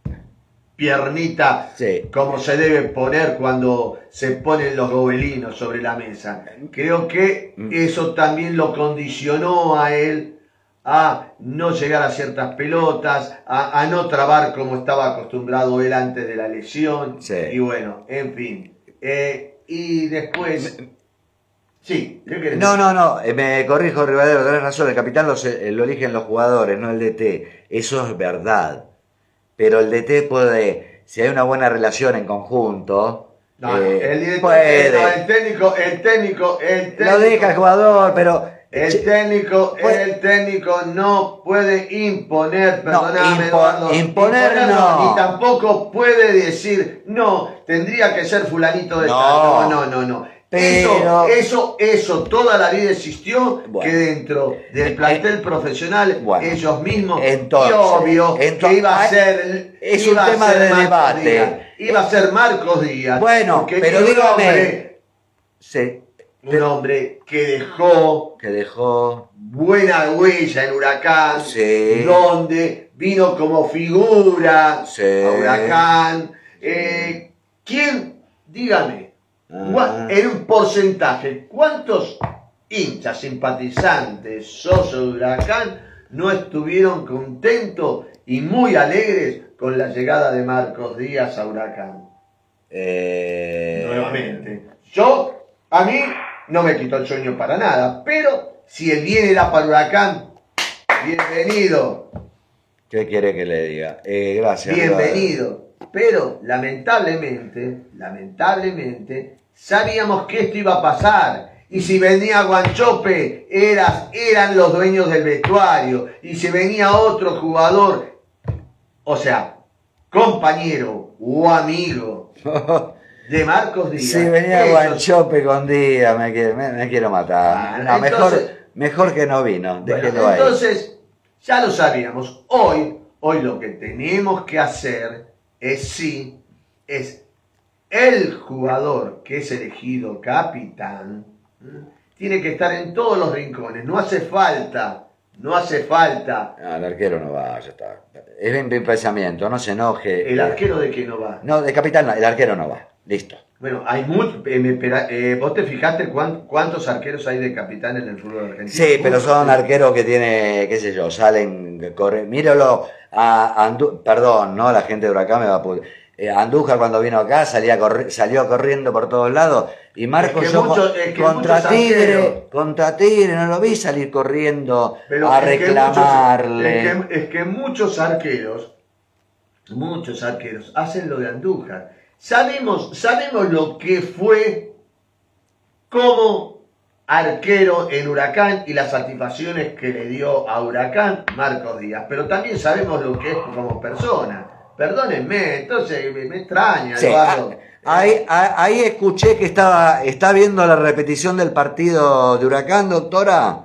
[SPEAKER 4] piernita, sí, como se debe poner cuando se ponen los gobelinos sobre la mesa. Creo que eso también lo condicionó a él a no llegar a ciertas pelotas, a, a no trabar como estaba acostumbrado él antes de la lesión. Sí. Y bueno, en fin. Eh, y después... Sí, ¿qué querés?
[SPEAKER 3] No, no, no, eh, me corrijo, Rivadero, tenés razón, el capitán lo, eh, lo eligen los jugadores, no el D T. Eso es verdad. Pero el D T puede, si hay una buena relación en conjunto...
[SPEAKER 4] No, eh, el, director, puede. No, el técnico, el técnico, el técnico...
[SPEAKER 3] Lo deja el jugador, pero...
[SPEAKER 4] El técnico, pues, el técnico no puede imponer, perdóname,
[SPEAKER 3] no, impo
[SPEAKER 4] Eduardo,
[SPEAKER 3] imponer no.
[SPEAKER 4] Y tampoco puede decir, no, tendría que ser fulanito de tal. No, no, no, no. Pero... Eso, eso, eso, toda la vida existió, bueno, que dentro del plantel profesional, bueno, ellos mismos,
[SPEAKER 3] entonces,
[SPEAKER 4] y obvio
[SPEAKER 3] entonces,
[SPEAKER 4] que iba a ser,
[SPEAKER 3] es
[SPEAKER 4] iba
[SPEAKER 3] un tema
[SPEAKER 4] a ser
[SPEAKER 3] de
[SPEAKER 4] Marcos
[SPEAKER 3] debate.
[SPEAKER 4] Díaz, iba a ser Marcos Díaz.
[SPEAKER 3] Bueno, pero dígame, sí.
[SPEAKER 4] Un hombre que dejó,
[SPEAKER 3] que dejó
[SPEAKER 4] buena huella en Huracán,
[SPEAKER 3] sí,
[SPEAKER 4] donde vino como figura
[SPEAKER 3] sí,
[SPEAKER 4] a Huracán. Eh, ¿Quién, dígame, ah, en un porcentaje, cuántos hinchas, simpatizantes, socios de Huracán no estuvieron contentos y muy alegres con la llegada de Marcos Díaz a Huracán?
[SPEAKER 3] Eh...
[SPEAKER 4] Nuevamente. Yo, a mí... no me quitó el sueño para nada, pero si el bien era para Huracán, bienvenido.
[SPEAKER 3] ¿Qué quiere que le diga? Eh, gracias.
[SPEAKER 4] Bienvenido. Pero lamentablemente, lamentablemente, sabíamos que esto iba a pasar. Y si venía Guanchope, eras, eran los dueños del vestuario. Y si venía otro jugador, o sea, compañero o amigo de Marcos Díaz.
[SPEAKER 3] Si venía ellos... Guanchope con Díaz, me, me, me quiero matar. Ah, no, entonces, mejor, mejor que no vino.
[SPEAKER 4] Bueno, entonces, ya lo sabíamos. Hoy, hoy lo que tenemos que hacer es sí, es el jugador que es elegido capitán, ¿eh? Tiene que estar en todos los rincones. No hace falta, no hace falta.
[SPEAKER 3] No, el arquero no va, ya está. Es mi pensamiento, no se enoje.
[SPEAKER 4] ¿El arquero de qué no va?
[SPEAKER 3] No, de capitán no, el arquero no va. Listo.
[SPEAKER 4] Bueno, hay muchos. Eh, eh, ¿Vos te fijaste cuán, cuántos arqueros hay de capitán en el fútbol argentino?
[SPEAKER 3] Sí, pero son arqueros que tiene, qué sé yo, salen, corren. Míralo a Andújar, perdón, ¿no? La gente de Huracán me va a poder. Eh, Andújar cuando vino acá salía corri salió corriendo por todos lados. Y Marcos es que yo mucho, es que contra Tigre, arqueros, contra Tigre, no lo vi salir corriendo pero a reclamarle.
[SPEAKER 4] Que muchos, es, que, es que muchos arqueros, muchos arqueros hacen lo de Andújar. Sabemos, sabemos lo que fue como arquero en Huracán y las satisfacciones que le dio a Huracán Marcos Díaz, pero también sabemos lo que es como persona. Perdónenme, entonces me, me extraña,
[SPEAKER 3] sí,
[SPEAKER 4] Eduardo.
[SPEAKER 3] Ahí, ahí escuché que estaba está viendo la repetición del partido de Huracán, doctora.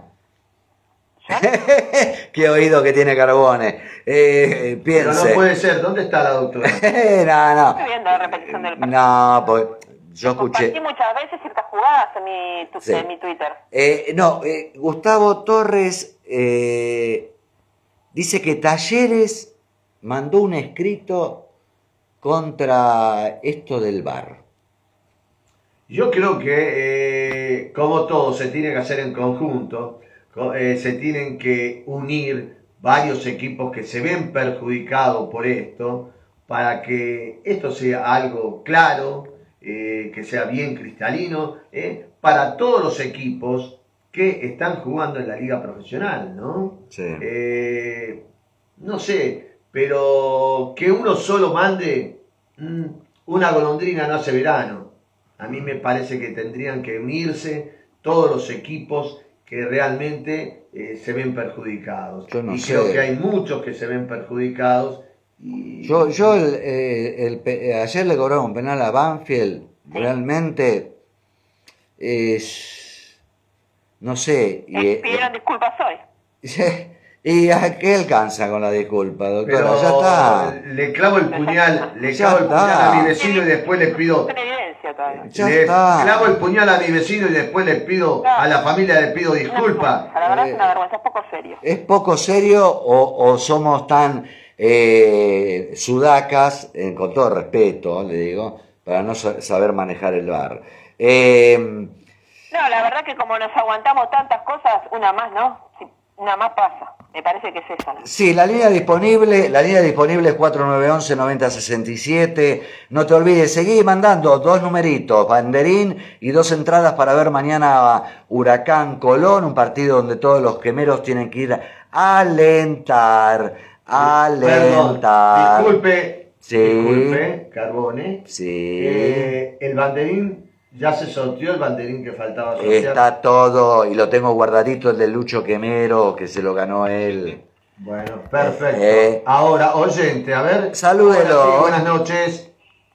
[SPEAKER 3] Qué oído que tiene Carbone. Eh, piense.
[SPEAKER 4] Pero no puede ser. ¿Dónde está la doctora?
[SPEAKER 3] no, no.
[SPEAKER 5] Estoy viendo la repetición del partido.
[SPEAKER 3] No, pues yo escuché.
[SPEAKER 5] Compartí muchas veces ciertas jugadas en mi, tu, sí. en mi Twitter.
[SPEAKER 3] Eh, no, eh, Gustavo Torres eh, dice que Talleres mandó un escrito contra esto del V A R.
[SPEAKER 4] Yo creo que, eh, como todo, se tiene que hacer en conjunto. Eh, se tienen que unir varios equipos que se ven perjudicados por esto, para que esto sea algo claro, eh, que sea bien cristalino, eh, para todos los equipos que están jugando en la liga profesional, ¿no?
[SPEAKER 3] Sí.
[SPEAKER 4] Eh, no sé, pero que uno solo mande mmm, una golondrina no hace verano. A mí me parece que tendrían que unirse todos los equipos que realmente eh, se ven perjudicados.
[SPEAKER 3] Yo no
[SPEAKER 4] y
[SPEAKER 3] sé.
[SPEAKER 4] creo que hay muchos que se ven perjudicados. Y...
[SPEAKER 3] Yo, yo el, eh, el, el, ayer le cobraron un penal a Banfield, realmente es, no sé. Y,
[SPEAKER 5] eh, pidieron eh, disculpas hoy.
[SPEAKER 3] ¿Y a qué alcanza con la disculpa, doctora?
[SPEAKER 4] Pero
[SPEAKER 3] ya está.
[SPEAKER 4] Le clavo el puñal, le
[SPEAKER 3] ya
[SPEAKER 4] clavo el
[SPEAKER 3] está.
[SPEAKER 4] puñal a mi vecino y después le pido...
[SPEAKER 3] Ya
[SPEAKER 4] le
[SPEAKER 3] está.
[SPEAKER 4] clavo el puñal a mi vecino y después le pido, no. a la familia le pido disculpas.
[SPEAKER 5] La verdad es una vergüenza, es poco serio.
[SPEAKER 3] ¿Es poco serio o, o somos tan eh, sudacas, eh, con todo respeto, le digo, para no saber manejar el bar? Eh,
[SPEAKER 5] no, la verdad que como nos aguantamos tantas cosas, una más, ¿no? Sí, una más pasa. Me parece que es esa, ¿no?
[SPEAKER 3] Sí, la línea disponible, la línea disponible es cuatro nueve once noventa sesenta y siete. No te olvides, seguí mandando dos numeritos, banderín y dos entradas para ver mañana Huracán Colón, un partido donde todos los quemeros tienen que ir a alentar, a alentar.
[SPEAKER 4] Perdón, disculpe,
[SPEAKER 3] sí.
[SPEAKER 4] disculpe, Carbone.
[SPEAKER 3] Sí.
[SPEAKER 4] Eh, el banderín, ya se sorteó el banderín que faltaba sortear.
[SPEAKER 3] Está todo, y lo tengo guardadito, el de Lucho Quemero, que se lo ganó él.
[SPEAKER 4] Bueno, perfecto.
[SPEAKER 3] Eh,
[SPEAKER 4] Ahora, oyente, a ver.
[SPEAKER 3] Salúdelo.
[SPEAKER 4] Sí, buenas noches.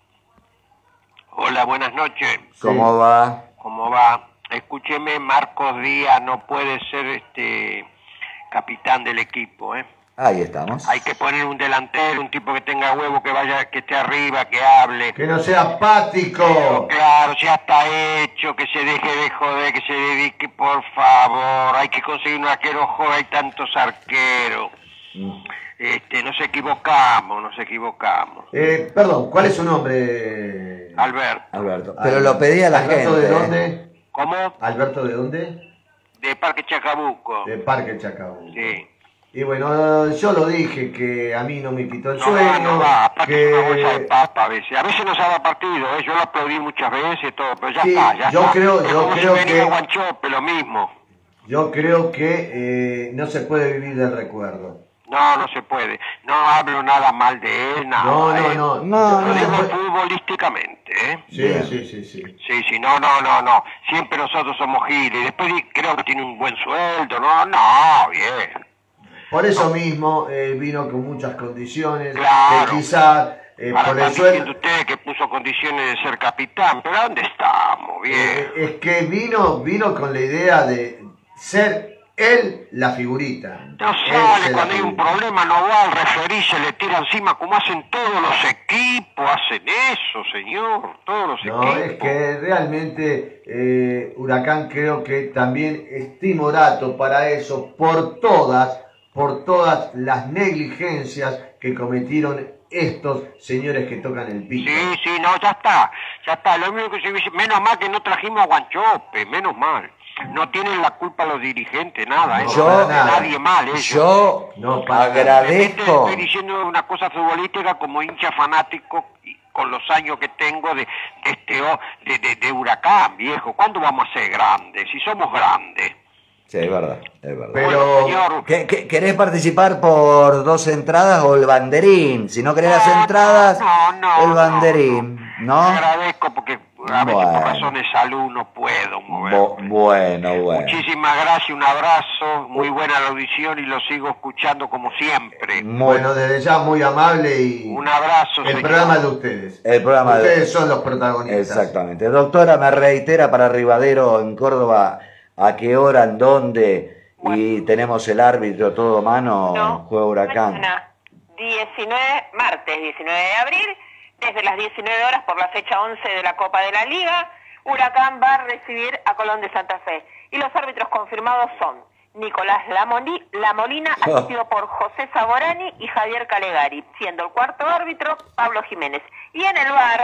[SPEAKER 6] Hola, buenas noches.
[SPEAKER 3] ¿Cómo
[SPEAKER 6] sí.
[SPEAKER 3] va?
[SPEAKER 6] ¿Cómo va? Escúcheme, Marcos Díaz no puede ser este capitán del equipo, ¿eh?
[SPEAKER 3] Ahí estamos.
[SPEAKER 6] Hay que poner un delantero, un tipo que tenga huevo, que vaya, que esté arriba, que hable.
[SPEAKER 4] Que no sea apático.
[SPEAKER 6] Pero, claro, ya está hecho, que se deje de joder, que se dedique, por favor. Hay que conseguir un arquero joven, hay tantos arqueros. Mm. Este, nos equivocamos, nos equivocamos.
[SPEAKER 4] Eh, perdón, ¿cuál es su nombre?
[SPEAKER 6] Alberto.
[SPEAKER 3] Alberto. Pero Alberto. Lo pedía la
[SPEAKER 4] ¿Alberto
[SPEAKER 3] gente.
[SPEAKER 4] ¿Alberto de dónde?
[SPEAKER 6] ¿Cómo?
[SPEAKER 4] ¿Alberto de dónde?
[SPEAKER 6] De Parque Chacabuco.
[SPEAKER 4] De Parque Chacabuco.
[SPEAKER 6] Sí.
[SPEAKER 4] Y bueno, yo lo dije, que a mí no me quitó el
[SPEAKER 6] no,
[SPEAKER 4] sueño.
[SPEAKER 6] No, va, aparte
[SPEAKER 4] que...
[SPEAKER 6] es una bolsa de papa a veces. A veces no se da partido, ¿eh? Yo lo aplaudí muchas veces, todo, pero ya
[SPEAKER 4] sí,
[SPEAKER 6] está, ya
[SPEAKER 4] yo
[SPEAKER 6] está.
[SPEAKER 4] Creo, yo
[SPEAKER 6] como
[SPEAKER 4] creo
[SPEAKER 6] si
[SPEAKER 4] que...
[SPEAKER 6] Guanchope, lo mismo.
[SPEAKER 4] Yo creo que eh, no se puede vivir del recuerdo.
[SPEAKER 6] No, no se puede. No hablo nada mal de él, nada.
[SPEAKER 4] No, no,
[SPEAKER 6] ¿eh?
[SPEAKER 4] no.
[SPEAKER 3] no,
[SPEAKER 6] lo
[SPEAKER 3] no,
[SPEAKER 6] digo
[SPEAKER 3] no.
[SPEAKER 6] futbolísticamente, ¿eh?
[SPEAKER 4] Sí, sí, sí, sí.
[SPEAKER 6] Sí, sí, no, no, no, no. Siempre nosotros somos giles. Después creo que tiene un buen sueldo. No, no, bien.
[SPEAKER 4] Por eso mismo eh, vino con muchas condiciones,
[SPEAKER 6] claro.
[SPEAKER 4] que quizás eh,
[SPEAKER 6] Ahora
[SPEAKER 4] por el
[SPEAKER 6] están
[SPEAKER 4] sueldo...
[SPEAKER 6] usted que puso condiciones de ser capitán, pero ¿dónde estamos? Bien.
[SPEAKER 4] Eh, es que vino, vino con la idea de ser él la figurita.
[SPEAKER 6] No sale cuando hay un problema, no va al referí, se le tira encima como hacen todos los equipos, hacen eso, señor, todos los
[SPEAKER 4] no,
[SPEAKER 6] equipos.
[SPEAKER 4] No, es que realmente eh, Huracán creo que también es timorato para eso, por todas... por todas las negligencias que cometieron estos señores que tocan el piso.
[SPEAKER 6] Sí, sí, no, ya está, ya está. Lo único que se dice, menos mal que no trajimos a Guanchope, menos mal. No tienen la culpa los dirigentes, nada,
[SPEAKER 4] no,
[SPEAKER 6] ¿eh?
[SPEAKER 3] Yo,
[SPEAKER 6] no, nadie mal, ellos.
[SPEAKER 3] Yo
[SPEAKER 4] no,
[SPEAKER 3] agradezco.
[SPEAKER 6] Estoy diciendo una cosa futbolística como hincha fanático con los años que tengo de, de, este, de, de, de Huracán, viejo. ¿Cuándo vamos a ser grandes? Si somos grandes.
[SPEAKER 3] Sí, es verdad, es verdad.
[SPEAKER 4] Pero,
[SPEAKER 6] bueno, señor,
[SPEAKER 3] ¿Qué, qué, ¿Querés participar por dos entradas o el banderín? Si no querés no, las entradas,
[SPEAKER 6] no, no,
[SPEAKER 3] el banderín, ¿no?
[SPEAKER 6] Te agradezco porque a veces
[SPEAKER 3] bueno.
[SPEAKER 6] por razones de salud no puedo moverme.
[SPEAKER 3] Bo bueno, bueno.
[SPEAKER 6] Muchísimas gracias, un abrazo, muy buena la audición y lo sigo escuchando como siempre.
[SPEAKER 4] Muy, bueno, desde ya muy amable y...
[SPEAKER 6] Un abrazo,
[SPEAKER 4] El
[SPEAKER 6] señor.
[SPEAKER 4] programa de ustedes.
[SPEAKER 3] El programa
[SPEAKER 4] ustedes
[SPEAKER 3] de...
[SPEAKER 4] son los protagonistas.
[SPEAKER 3] Exactamente. Doctora, me reitera para Rivadero en Córdoba, ¿a qué hora, en dónde? Bueno. Y tenemos el árbitro todo mano,
[SPEAKER 5] no,
[SPEAKER 3] juega Huracán.
[SPEAKER 5] Mañana, diecinueve, martes diecinueve de abril, desde las diecinueve horas por la fecha once de la Copa de la Liga, Huracán va a recibir a Colón de Santa Fe. Y los árbitros confirmados son Nicolás Lamoli, Lamolina, asistido por José Saborani y Javier Calegari, siendo el cuarto árbitro Pablo Jiménez. Y en el V A R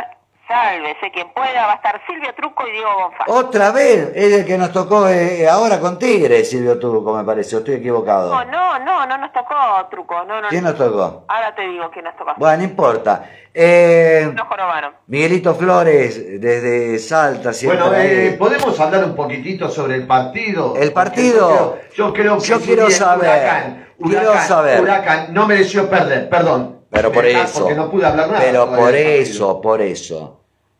[SPEAKER 5] Sálvese quien pueda, va a estar Silvio Truco y Diego Bonfá.
[SPEAKER 3] Otra vez, es el que nos tocó eh, ahora con Tigre, Silvio Truco, me parece, o estoy equivocado.
[SPEAKER 5] No, no, no, no nos tocó Truco. No, no,
[SPEAKER 3] ¿Quién
[SPEAKER 5] no.
[SPEAKER 3] nos tocó?
[SPEAKER 5] Ahora te digo quién nos tocó.
[SPEAKER 3] Bueno, no importa. Eh,
[SPEAKER 5] Nos jorobaron.
[SPEAKER 3] Miguelito Flores, desde Salta, siempre.
[SPEAKER 4] Bueno, eh,
[SPEAKER 3] ahí.
[SPEAKER 4] ¿podemos hablar un poquitito sobre el partido?
[SPEAKER 3] El partido.
[SPEAKER 4] Yo creo, yo creo que
[SPEAKER 3] Yo
[SPEAKER 4] si
[SPEAKER 3] quiero
[SPEAKER 4] bien
[SPEAKER 3] saber,
[SPEAKER 4] Huracán,
[SPEAKER 3] quiero
[SPEAKER 4] Huracán,
[SPEAKER 3] saber.
[SPEAKER 4] Huracán no mereció perder, perdón.
[SPEAKER 3] Pero por
[SPEAKER 4] ¿Verdad?
[SPEAKER 3] eso.
[SPEAKER 4] Porque no pude hablar nada.
[SPEAKER 3] Pero
[SPEAKER 4] todavía
[SPEAKER 3] por
[SPEAKER 4] del partido.
[SPEAKER 3] eso, por eso.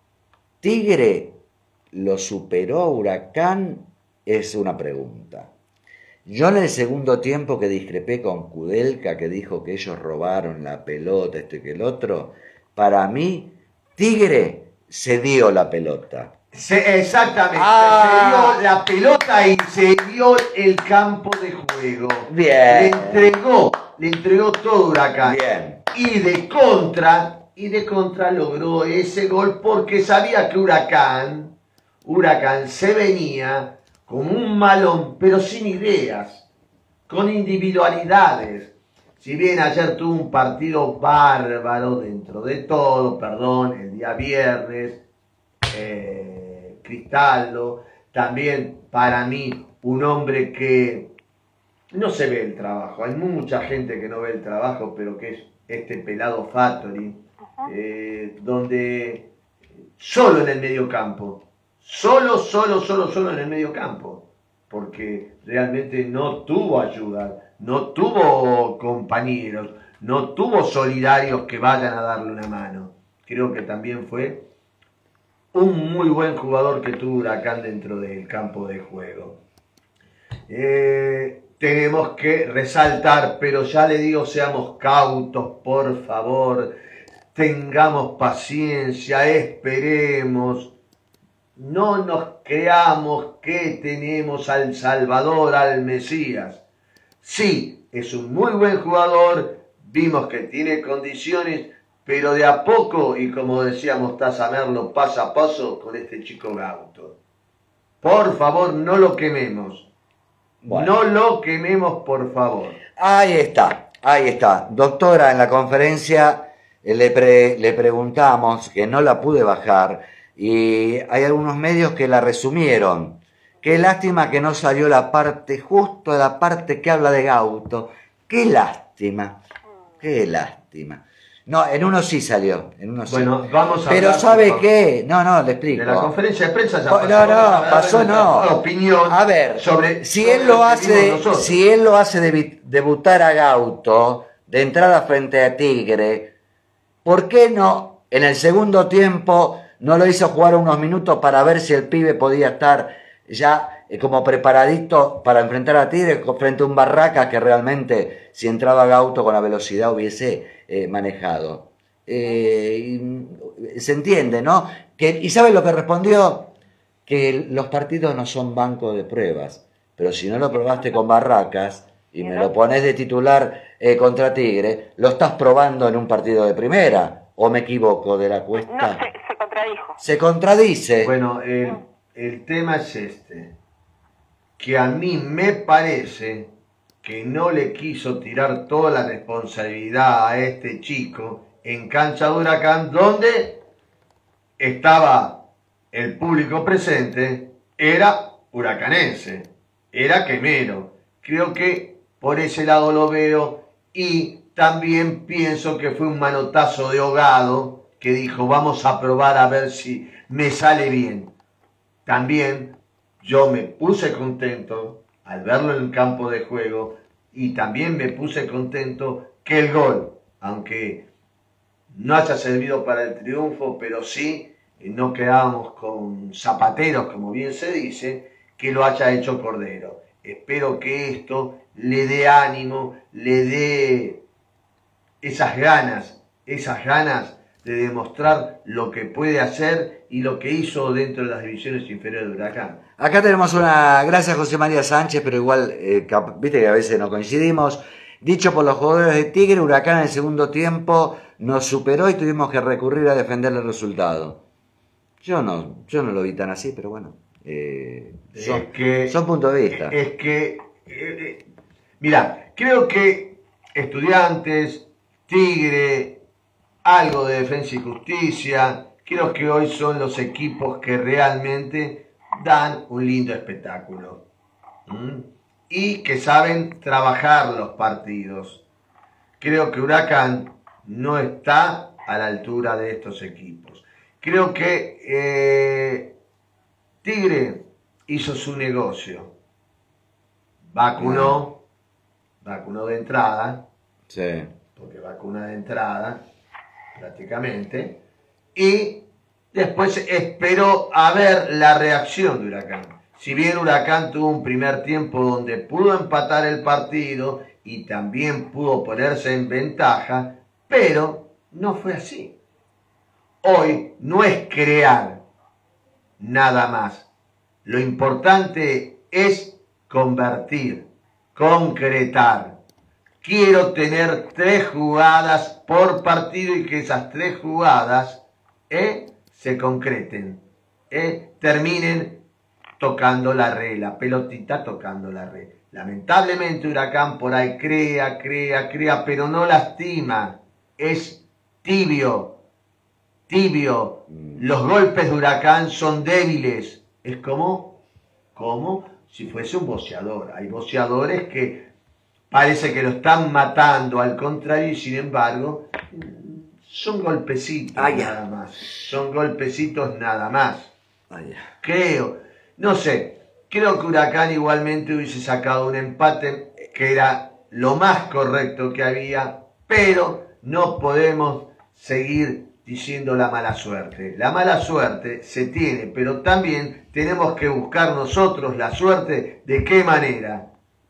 [SPEAKER 3] ¿Tigre lo superó a Huracán? Es una pregunta. Yo en el segundo tiempo que discrepé con Kudelka, que dijo que ellos robaron la pelota, este que el otro, para mí, Tigre se dio la pelota.
[SPEAKER 4] Se- exactamente,
[SPEAKER 3] Ah.
[SPEAKER 4] se dio la pelota y se dio el campo de juego.
[SPEAKER 3] Bien.
[SPEAKER 4] Le entregó, le entregó todo Huracán.
[SPEAKER 3] Bien.
[SPEAKER 4] Y de contra, y de contra logró ese gol porque sabía que Huracán, Huracán se venía como un malón, pero sin ideas, con individualidades. Si bien ayer tuvo un partido bárbaro dentro de todo, perdón, el día viernes, eh, Cristaldo, también para mí un hombre que no se ve el trabajo. Hay mucha gente que no ve el trabajo, pero que es este pelado Fattori, eh, donde solo en el medio campo, solo, solo, solo, solo en el medio campo, porque realmente no tuvo ayuda, no tuvo compañeros, no tuvo solidarios que vayan a darle una mano. Creo que también fue un muy buen jugador que tuvo Huracán dentro del campo de juego. Eh, tenemos que resaltar, pero ya le digo, seamos cautos, por favor, tengamos paciencia, esperemos, no nos creamos que tenemos al Salvador, al Mesías. Sí, es un muy buen jugador, vimos que tiene condiciones, pero de a poco, y como decía Mostaza Merlo, paso a paso con este chico Gauto. Por favor, no lo quememos.
[SPEAKER 3] Bueno.
[SPEAKER 4] No lo quememos, por favor.
[SPEAKER 3] Ahí está, ahí está. Doctora, en la conferencia eh, le, pre- le preguntamos, que no la pude bajar, y hay algunos medios que la resumieron. Qué lástima que no salió la parte, justo la parte que habla de Gauto. Qué lástima, qué lástima. No, en uno sí salió, en uno sí.
[SPEAKER 4] Bueno, vamos a
[SPEAKER 3] Pero
[SPEAKER 4] hablar,
[SPEAKER 3] ¿sabe
[SPEAKER 4] por favor.
[SPEAKER 3] qué? No, no, le explico.
[SPEAKER 4] De la conferencia de prensa ya
[SPEAKER 3] Oh,
[SPEAKER 4] pasó.
[SPEAKER 3] no, no,
[SPEAKER 4] Vamos a
[SPEAKER 3] pasó
[SPEAKER 4] dar
[SPEAKER 3] no.
[SPEAKER 4] nuestra opinión
[SPEAKER 3] A ver,
[SPEAKER 4] sobre,
[SPEAKER 3] si
[SPEAKER 4] sobre
[SPEAKER 3] él lo
[SPEAKER 4] que
[SPEAKER 3] hace,
[SPEAKER 4] vimos nosotros.
[SPEAKER 3] si él lo hace debi- debutar a Gauto de entrada frente a Tigre, ¿por qué no en el segundo tiempo no lo hizo jugar unos minutos para ver si el pibe podía estar ya eh, como preparadito para enfrentar a Tigre co- frente a un Barracas que realmente si entraba Gauto con la velocidad hubiese eh, manejado? Eh, y se entiende, ¿no? Que, ¿y sabe lo que respondió? Que los partidos no son banco de pruebas, pero si no lo probaste con Barracas y me lo pones de titular eh, contra Tigre, lo estás probando en un partido de primera, ¿o me equivoco de la
[SPEAKER 5] No,
[SPEAKER 3] cuesta?
[SPEAKER 5] se, se contradijo.
[SPEAKER 3] Se contradice.
[SPEAKER 4] Bueno, el, el tema es este, que a mí me parece que no le quiso tirar toda la responsabilidad a este chico en cancha de Huracán, donde estaba el público presente, era huracanense, era quemero. Creo que por ese lado lo veo, y también pienso que fue un manotazo de ahogado que dijo, vamos a probar a ver si me sale bien. También yo me puse contento al verlo en el campo de juego, y también me puse contento que el gol, aunque no haya servido para el triunfo, pero sí no quedábamos con zapateros, como bien se dice, que lo haya hecho Cordero. Espero que esto le dé ánimo, le dé esas ganas, esas ganas de demostrar lo que puede hacer y lo que hizo dentro de las divisiones inferiores de Huracán.
[SPEAKER 3] Acá tenemos una, gracias José María Sánchez, pero igual, eh, cap- viste que a veces no coincidimos. Dicho por los jugadores de Tigre, Huracán en el segundo tiempo nos superó y tuvimos que recurrir a defender el resultado. Yo no, yo no lo vi tan así, pero bueno, eh, son,
[SPEAKER 4] Es que-
[SPEAKER 3] son puntos de vista.
[SPEAKER 4] Es que, eh, eh, mira, creo que Estudiantes, Tigre, algo de Defensa y Justicia, creo que hoy son los equipos que realmente dan un lindo espectáculo. ¿Mm? Y que saben trabajar los partidos. Creo que Huracán no está a la altura de estos equipos. Creo que eh, Tigre hizo su negocio. Vacunó, vacunó de entrada,
[SPEAKER 3] Sí.
[SPEAKER 4] porque vacuna de entrada, prácticamente, y después esperó a ver la reacción de Huracán. Si bien Huracán tuvo un primer tiempo donde pudo empatar el partido y también pudo ponerse en ventaja, pero no fue así. Hoy no es crear nada más. Lo importante es convertir, concretar. Quiero tener tres jugadas por partido y que esas tres jugadas eh, se concreten, eh, terminen tocando la red, la pelotita tocando la red. Lamentablemente Huracán por ahí crea, crea, crea, pero no lastima. Es tibio, tibio. Los golpes de Huracán son débiles. Es como, como si fuese un boxeador. Hay boxeadores que parece que lo están matando, al contrario, y sin embargo, son golpecitos
[SPEAKER 3] Ah, ya.
[SPEAKER 4] nada más. Son golpecitos nada más.
[SPEAKER 3] Ah, ya.
[SPEAKER 4] Creo, no sé, creo que Huracán igualmente hubiese sacado un empate que era lo más correcto que había, pero no podemos seguir diciendo la mala suerte. La mala suerte se tiene, pero también tenemos que buscar nosotros la suerte. ¿De qué manera?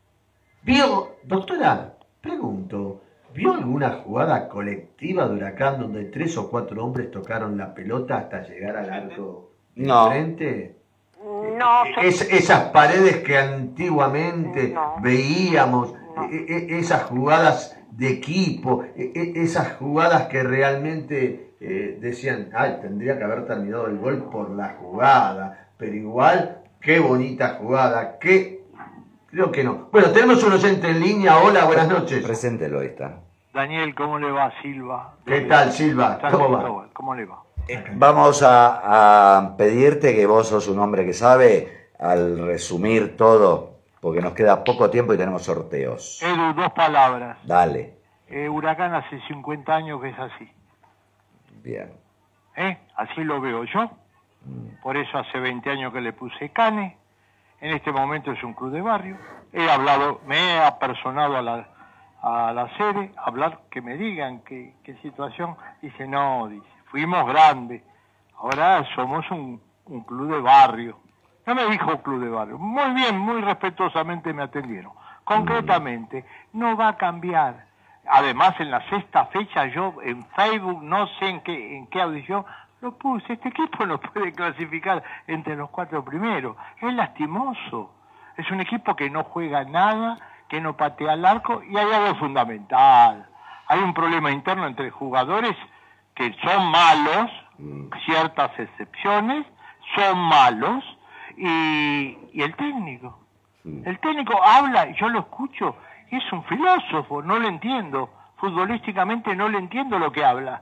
[SPEAKER 4] ¿Vio, doctora, pregunto, ¿vio alguna jugada colectiva de Huracán donde tres o cuatro hombres tocaron la pelota hasta llegar al arco de
[SPEAKER 3] No.
[SPEAKER 4] frente?
[SPEAKER 5] No, yo-
[SPEAKER 4] Es, esas paredes que antiguamente
[SPEAKER 5] No.
[SPEAKER 4] veíamos,
[SPEAKER 5] No.
[SPEAKER 4] e- e- esas jugadas de equipo, e- e- esas jugadas que realmente eh, decían, ay, tendría que haber terminado el gol por la jugada, pero igual, qué bonita jugada, qué... Creo que no. Bueno, tenemos un oyente en línea. Hola, buenas noches.
[SPEAKER 3] Preséntelo, ahí está.
[SPEAKER 7] Daniel, ¿cómo le va, Silva?
[SPEAKER 4] ¿Qué tal, Silva?
[SPEAKER 7] San
[SPEAKER 4] ¿Cómo va?
[SPEAKER 7] Cristóbal, ¿cómo le va?
[SPEAKER 3] Vamos a, a pedirte que vos sos un hombre que sabe, al resumir todo, porque nos queda poco tiempo y tenemos sorteos.
[SPEAKER 7] Edu, dos palabras.
[SPEAKER 3] Dale.
[SPEAKER 7] Eh, Huracán hace cincuenta años que es así.
[SPEAKER 3] Bien.
[SPEAKER 7] ¿Eh? Así lo veo yo. Por eso hace veinte años que le puse Cane. En este momento es un club de barrio. He hablado, me he apersonado a la, a la sede, a hablar, que me digan qué, qué situación. Dice, no, dice, fuimos grandes. Ahora somos un, un club de barrio. No me dijo club de barrio. Muy bien, muy respetuosamente me atendieron. Concretamente, no va a cambiar. Además, en la sexta fecha, yo en Facebook, no sé en qué, en qué audición, lo puse. Este equipo no puede clasificar entre los cuatro primeros. Es lastimoso. Es un equipo que no juega nada, que no patea al arco, y hay algo fundamental. Hay un problema interno entre jugadores que son malos, ciertas excepciones, son malos, y, y el técnico. El técnico habla, y yo lo escucho, y es un filósofo, no lo entiendo. Futbolísticamente no le entiendo lo que habla.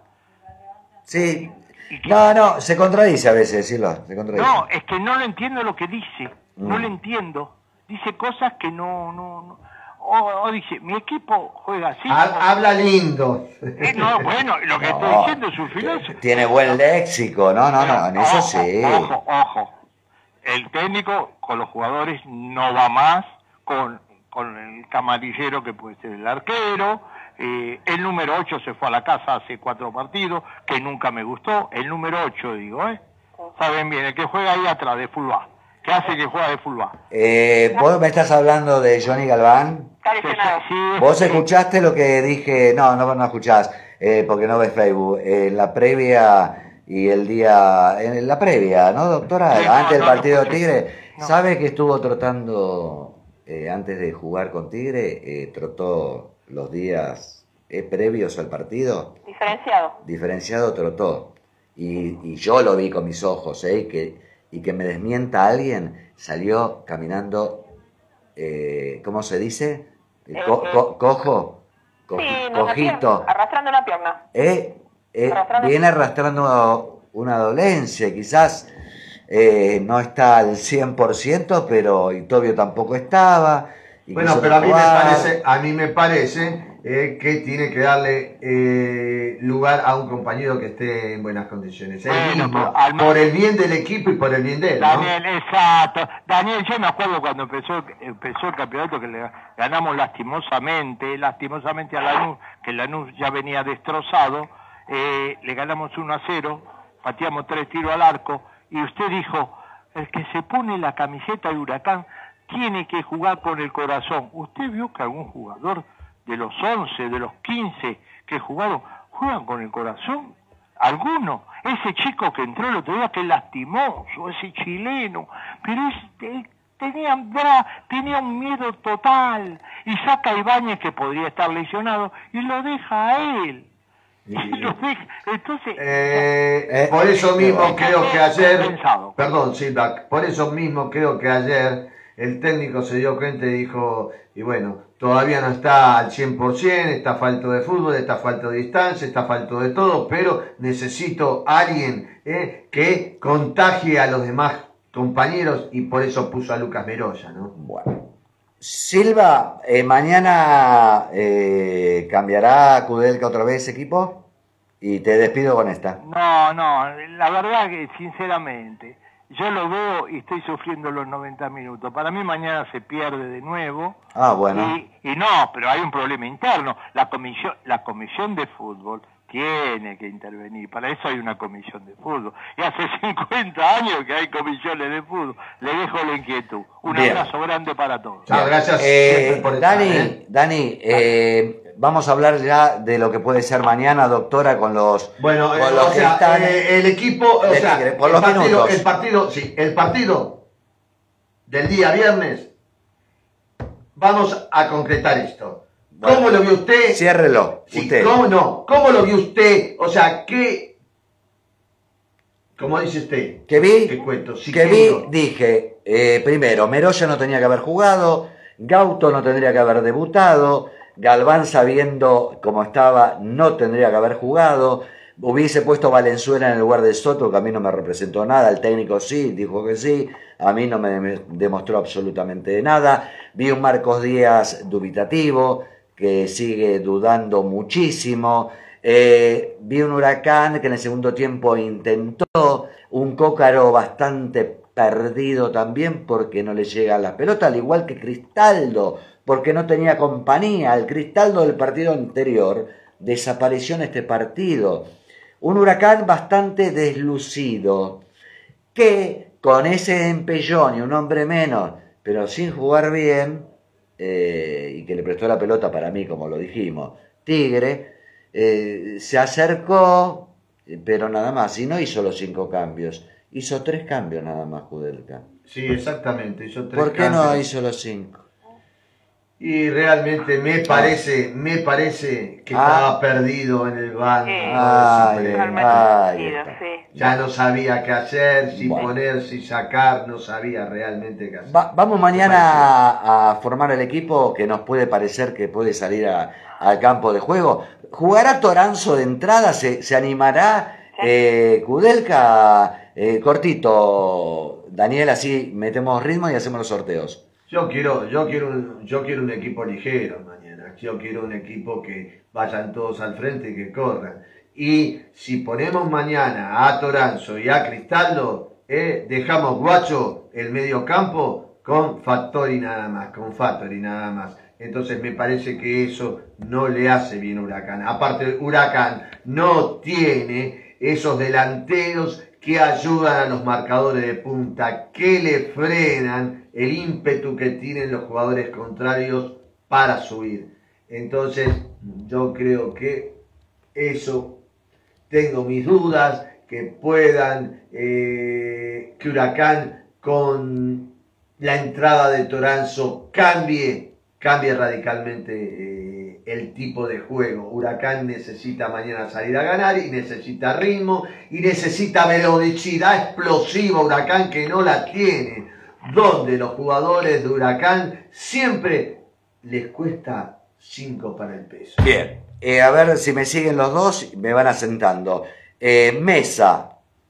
[SPEAKER 3] Sí. No, no, se contradice a veces, Silva, se contradice.
[SPEAKER 7] No, es que no lo entiendo lo que dice, no
[SPEAKER 3] Mm.
[SPEAKER 7] lo entiendo. Dice cosas que no... no, no. O, o dice, mi equipo juega así.
[SPEAKER 4] Ha- Habla lindo.
[SPEAKER 7] Eh, no, bueno, lo que estoy
[SPEAKER 3] No,
[SPEAKER 7] diciendo es un filósofo.
[SPEAKER 3] tiene buen léxico, no, no, no, en eso
[SPEAKER 7] Ojo,
[SPEAKER 3] sí.
[SPEAKER 7] Ojo, ojo. El técnico con los jugadores no va más, con, con el camarillero que puede ser el arquero. Eh, el número ocho se fue a la casa hace cuatro partidos, que nunca me gustó. El número ocho, digo, ¿eh? Saben bien, el que juega ahí atrás de Fulbá. ¿Qué hace que juega de Fulbá?
[SPEAKER 3] Eh, vos me estás hablando de Johnny Galván.
[SPEAKER 5] Está lesionado.
[SPEAKER 7] Sí,
[SPEAKER 3] Vos
[SPEAKER 7] sí.
[SPEAKER 3] escuchaste lo que dije, no, no, no escuchás, eh, porque no ves Facebook, eh, la previa y el día, en la previa, ¿no, doctora?
[SPEAKER 7] Sí, no,
[SPEAKER 3] antes del
[SPEAKER 7] no, no
[SPEAKER 3] partido de
[SPEAKER 7] escuché.
[SPEAKER 3] Tigre,
[SPEAKER 7] No.
[SPEAKER 3] ¿sabe que estuvo trotando, eh, antes de jugar con Tigre, eh, trotó los días eh, previos al partido?
[SPEAKER 5] Diferenciado.
[SPEAKER 3] Diferenciado trotó. Y, y yo lo vi con mis ojos, ¿eh? Y que, y que me desmienta alguien, salió caminando, eh, ¿cómo se dice? Co- co- cojo, co-
[SPEAKER 5] Sí, no sé,
[SPEAKER 3] cojito.
[SPEAKER 5] arrastrando una pierna.
[SPEAKER 3] Eh, eh,
[SPEAKER 5] Arrastrando.
[SPEAKER 3] viene arrastrando una dolencia, quizás eh, no está al cien por ciento, pero Itobio tampoco estaba. Y
[SPEAKER 4] Bueno,
[SPEAKER 3] quiso
[SPEAKER 4] pero a mí me
[SPEAKER 3] jugar.
[SPEAKER 4] parece, a mí me parece eh, que tiene que darle eh, lugar a un compañero que esté en buenas condiciones. Él
[SPEAKER 7] Bueno,
[SPEAKER 4] mismo,
[SPEAKER 7] pero al-
[SPEAKER 4] por el bien del equipo y por el bien de él, ¿no?
[SPEAKER 7] Daniel, exacto. Daniel, yo me acuerdo cuando empezó, empezó el campeonato que le ganamos lastimosamente, lastimosamente a Lanús, que Lanús ya venía destrozado, eh, le ganamos uno a cero, pateamos tres tiros al arco, y usted dijo, el que se pone la camiseta de Huracán tiene que jugar con el corazón. ¿Usted vio que algún jugador de los once, de los quince que jugaron, juegan con el corazón? ¿Alguno? Ese chico que entró el otro día, que lastimoso, ese chileno, pero este, tenía, tenía un miedo total, y saca a Ibáñez, que podría estar lesionado, y lo deja a él. Y lo deja. Entonces,
[SPEAKER 4] Eh,
[SPEAKER 3] Eh,
[SPEAKER 4] por eso mismo
[SPEAKER 7] eh,
[SPEAKER 4] creo que
[SPEAKER 7] eh,
[SPEAKER 4] ayer,
[SPEAKER 7] pensado.
[SPEAKER 4] perdón Silva, por eso mismo creo que ayer el técnico se dio cuenta y dijo, y bueno, todavía no está al cien por ciento, está falto de fútbol, está falto de distancia, está falto de todo, pero necesito a alguien eh, que contagie a los demás compañeros, y por eso puso a Lucas Meroya, ¿no?
[SPEAKER 3] Bueno. Silva, eh, mañana eh, cambiará Kudelka otra vez equipo y te despido con esta.
[SPEAKER 7] no, no, la verdad que sinceramente, yo lo veo y estoy sufriendo los noventa minutos. Para mí mañana se pierde de nuevo.
[SPEAKER 3] Ah, bueno.
[SPEAKER 7] Y, y no, pero hay un problema interno. La comisión, la comisión de fútbol tiene que intervenir. Para eso hay una comisión de fútbol. Y hace cincuenta años que hay comisiones de fútbol. Le dejo la inquietud. Un
[SPEAKER 3] Bien.
[SPEAKER 7] abrazo grande para todos.
[SPEAKER 4] Chao, gracias
[SPEAKER 3] Eh,
[SPEAKER 4] siempre por estar,
[SPEAKER 3] Dani,
[SPEAKER 4] ¿eh?
[SPEAKER 3] Dani, eh, vamos a hablar ya de lo que puede ser mañana, doctora, con los,
[SPEAKER 4] Bueno,
[SPEAKER 3] con
[SPEAKER 4] eh,
[SPEAKER 3] los
[SPEAKER 4] o
[SPEAKER 3] que
[SPEAKER 4] sea,
[SPEAKER 3] están-
[SPEAKER 4] eh, el equipo, o
[SPEAKER 3] de
[SPEAKER 4] sea,
[SPEAKER 3] Tigre, por
[SPEAKER 4] el
[SPEAKER 3] los
[SPEAKER 4] partido,
[SPEAKER 3] minutos.
[SPEAKER 4] el partido, sí, el partido del día viernes, vamos a concretar esto.
[SPEAKER 3] Bueno,
[SPEAKER 4] ¿Cómo lo vio usted?
[SPEAKER 3] Ciérrelo,
[SPEAKER 4] Sí,
[SPEAKER 3] usted.
[SPEAKER 4] ¿cómo no? ¿Cómo lo vio usted? O sea, ¿qué? Como dice usted.
[SPEAKER 3] Que vi,
[SPEAKER 4] ¿Qué cuento? Sí,
[SPEAKER 3] que
[SPEAKER 4] ¿qué
[SPEAKER 3] vi,
[SPEAKER 4] digo?
[SPEAKER 3] dije, eh, primero, Meroya no tenía que haber jugado, Gauto no tendría que haber debutado, Galván, sabiendo cómo estaba, no tendría que haber jugado, hubiese puesto Valenzuela en el lugar de Soto, que a mí no me representó nada, el técnico sí, dijo que sí, a mí no me demostró absolutamente nada, vi un Marcos Díaz dubitativo, que sigue dudando muchísimo, eh, vi un Huracán que en el segundo tiempo intentó, un Cócaro bastante perdido también porque no le llega la pelota, al igual que Cristaldo, porque no tenía compañía. El Cristaldo del partido anterior desapareció en este partido. Un Huracán bastante deslucido, que con ese empellón y un hombre menos, pero sin jugar bien, eh, y que le prestó la pelota para mí, como lo dijimos, Tigre, eh, se acercó, pero nada más, y no hizo los cinco cambios, hizo tres cambios nada más Kudelka.
[SPEAKER 4] Sí, exactamente. Hizo tres
[SPEAKER 3] ¿Por qué no
[SPEAKER 4] cambios.
[SPEAKER 3] hizo los cinco?
[SPEAKER 4] Y realmente me parece, me parece que
[SPEAKER 3] Ah.
[SPEAKER 4] estaba perdido en el banco.
[SPEAKER 5] Sí.
[SPEAKER 3] Ay,
[SPEAKER 4] Supremo.
[SPEAKER 5] Totalmente
[SPEAKER 3] ay,
[SPEAKER 5] sentido,
[SPEAKER 3] está.
[SPEAKER 5] sí.
[SPEAKER 4] Ya no sabía qué hacer, si
[SPEAKER 3] Bueno.
[SPEAKER 4] poner, si sacar, no sabía realmente qué hacer.
[SPEAKER 3] Va- vamos mañana a, a formar el equipo que nos puede parecer que puede salir a- al campo de juego. ¿Jugará Toranzo de entrada? ¿Se, se animará eh, Kudelka? Eh, cortito, Daniel, así metemos ritmo y hacemos los sorteos.
[SPEAKER 4] Yo quiero, yo quiero un, yo quiero un equipo ligero mañana. Yo quiero un equipo que vayan todos al frente y que corran. Y si ponemos mañana a Toranzo y a Cristaldo, eh, dejamos Guacho el medio campo con Fattori nada más, con Fattori nada más. Entonces me parece que eso no le hace bien a Huracán. Aparte, Huracán no tiene esos delanteros que ayudan a los marcadores de punta, que le frenan el ímpetu que tienen los jugadores contrarios para subir. Entonces, yo creo que eso, tengo mis dudas, que puedan, eh, que Huracán con la entrada de Toranzo cambie, cambie radicalmente eh, el tipo de juego. Huracán necesita mañana salir a ganar y necesita ritmo y necesita velocidad explosiva. Huracán que no la tiene, donde los jugadores de Huracán siempre les cuesta cinco para el peso.
[SPEAKER 3] Bien, eh, a ver si me siguen los dos, me van asentando. Eh, Mesa,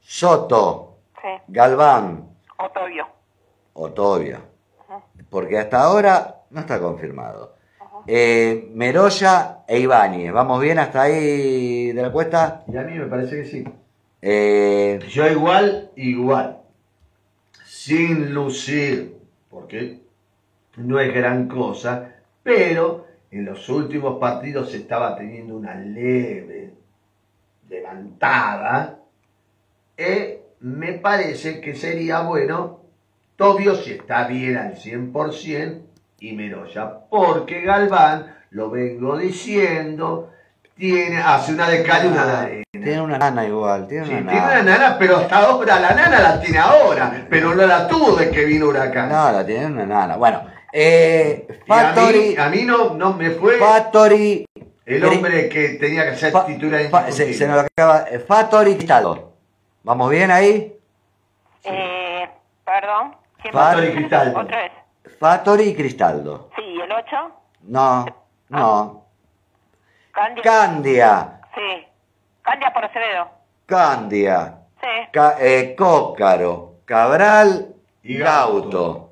[SPEAKER 3] Soto,
[SPEAKER 5] Sí.
[SPEAKER 3] Galván,
[SPEAKER 5] Otovio.
[SPEAKER 3] Otovio. Porque hasta ahora no está confirmado. Eh, Meroya e Ibáñez. ¿Vamos bien hasta ahí de la cuesta?
[SPEAKER 4] Y a mí me parece que sí.
[SPEAKER 3] Eh,
[SPEAKER 4] Yo igual, igual. Sin lucir, porque no es gran cosa, pero en los últimos partidos se estaba teniendo una leve levantada. Y me parece que sería bueno Tobio si está bien al cien por ciento y Meroya, porque Galván, lo vengo diciendo, tiene, hace una de cal y una de arena.
[SPEAKER 3] tiene una nana igual. Tiene
[SPEAKER 4] Sí,
[SPEAKER 3] una
[SPEAKER 4] tiene
[SPEAKER 3] nana.
[SPEAKER 4] una nana, pero hasta ahora, la nana la tiene ahora, pero no la tuvo desde que vino Huracán.
[SPEAKER 3] No, la tiene una nana. Bueno, eh,
[SPEAKER 4] Y a mí,
[SPEAKER 3] Fattori,
[SPEAKER 4] a mí no, no me fue
[SPEAKER 3] Fattori,
[SPEAKER 4] el hombre que tenía que ser
[SPEAKER 3] Fa-
[SPEAKER 4] titular
[SPEAKER 3] Fa- se, se nos acaba. eh, Fattori Cristaldo. ¿Vamos bien ahí?
[SPEAKER 5] Eh, perdón. ¿Quién
[SPEAKER 3] Fattori
[SPEAKER 5] más?
[SPEAKER 4] Cristaldo.
[SPEAKER 5] Otra vez.
[SPEAKER 3] Fattori y Cristaldo.
[SPEAKER 5] Sí, ¿y el ocho?
[SPEAKER 3] No, no.
[SPEAKER 5] Candia.
[SPEAKER 3] Candia,
[SPEAKER 5] Sí. Candia por Acevedo.
[SPEAKER 3] Candia,
[SPEAKER 5] Sí.
[SPEAKER 3] Ca- eh, Cócaro, Cabral
[SPEAKER 4] Y
[SPEAKER 3] y
[SPEAKER 4] Gauto.
[SPEAKER 3] Gauto.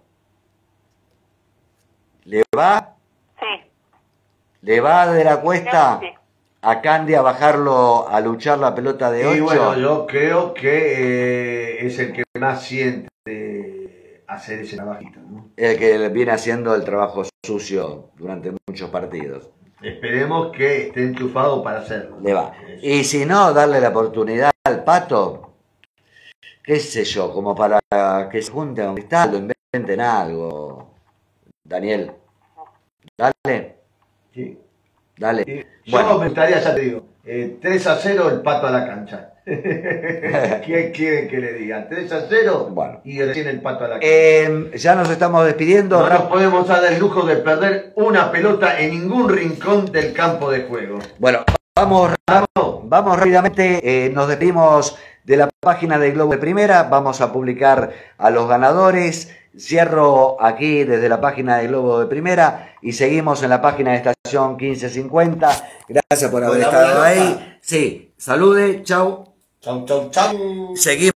[SPEAKER 3] ¿Le va?
[SPEAKER 5] Sí.
[SPEAKER 3] ¿Le va de la cuesta
[SPEAKER 5] Sí.
[SPEAKER 3] a Candia a bajarlo a luchar la pelota de
[SPEAKER 4] Y
[SPEAKER 3] ocho?
[SPEAKER 4] bueno, yo creo que eh, es el que más siente hacer ese trabajito, ¿no?
[SPEAKER 3] El que viene haciendo el trabajo sucio durante muchos partidos.
[SPEAKER 4] Esperemos que esté enchufado para hacerlo.
[SPEAKER 3] Le va.
[SPEAKER 4] Eso.
[SPEAKER 3] Y si no, darle la oportunidad al Pato, qué sé yo, como para que se junte con Cristaldo, inventen algo. Daniel, dale,
[SPEAKER 4] Sí.
[SPEAKER 3] dale.
[SPEAKER 4] Y yo
[SPEAKER 3] Bueno,
[SPEAKER 4] me gustaría, ya te digo, eh, tres a cero el Pato a la cancha. ¿Qué quieren que le diga? tres a cero
[SPEAKER 3] Bueno.
[SPEAKER 4] y recién el Pato a la cancha.
[SPEAKER 3] eh, ya nos estamos despidiendo.
[SPEAKER 4] No
[SPEAKER 3] Ra-
[SPEAKER 4] nos podemos dar el lujo de perder una pelota en ningún rincón del campo de juego.
[SPEAKER 3] Bueno, vamos, vamos, vamos rápidamente, eh, nos despedimos de la página de Globo de Primera, vamos a publicar a los ganadores, cierro aquí desde la página de Globo de Primera y seguimos en la página de Estación quince cincuenta, gracias por haber
[SPEAKER 4] Con la
[SPEAKER 3] estado
[SPEAKER 4] buena
[SPEAKER 3] ahí,
[SPEAKER 4] nota.
[SPEAKER 3] sí, salude, chau,
[SPEAKER 4] Chau, chau, chau.
[SPEAKER 3] seguimos.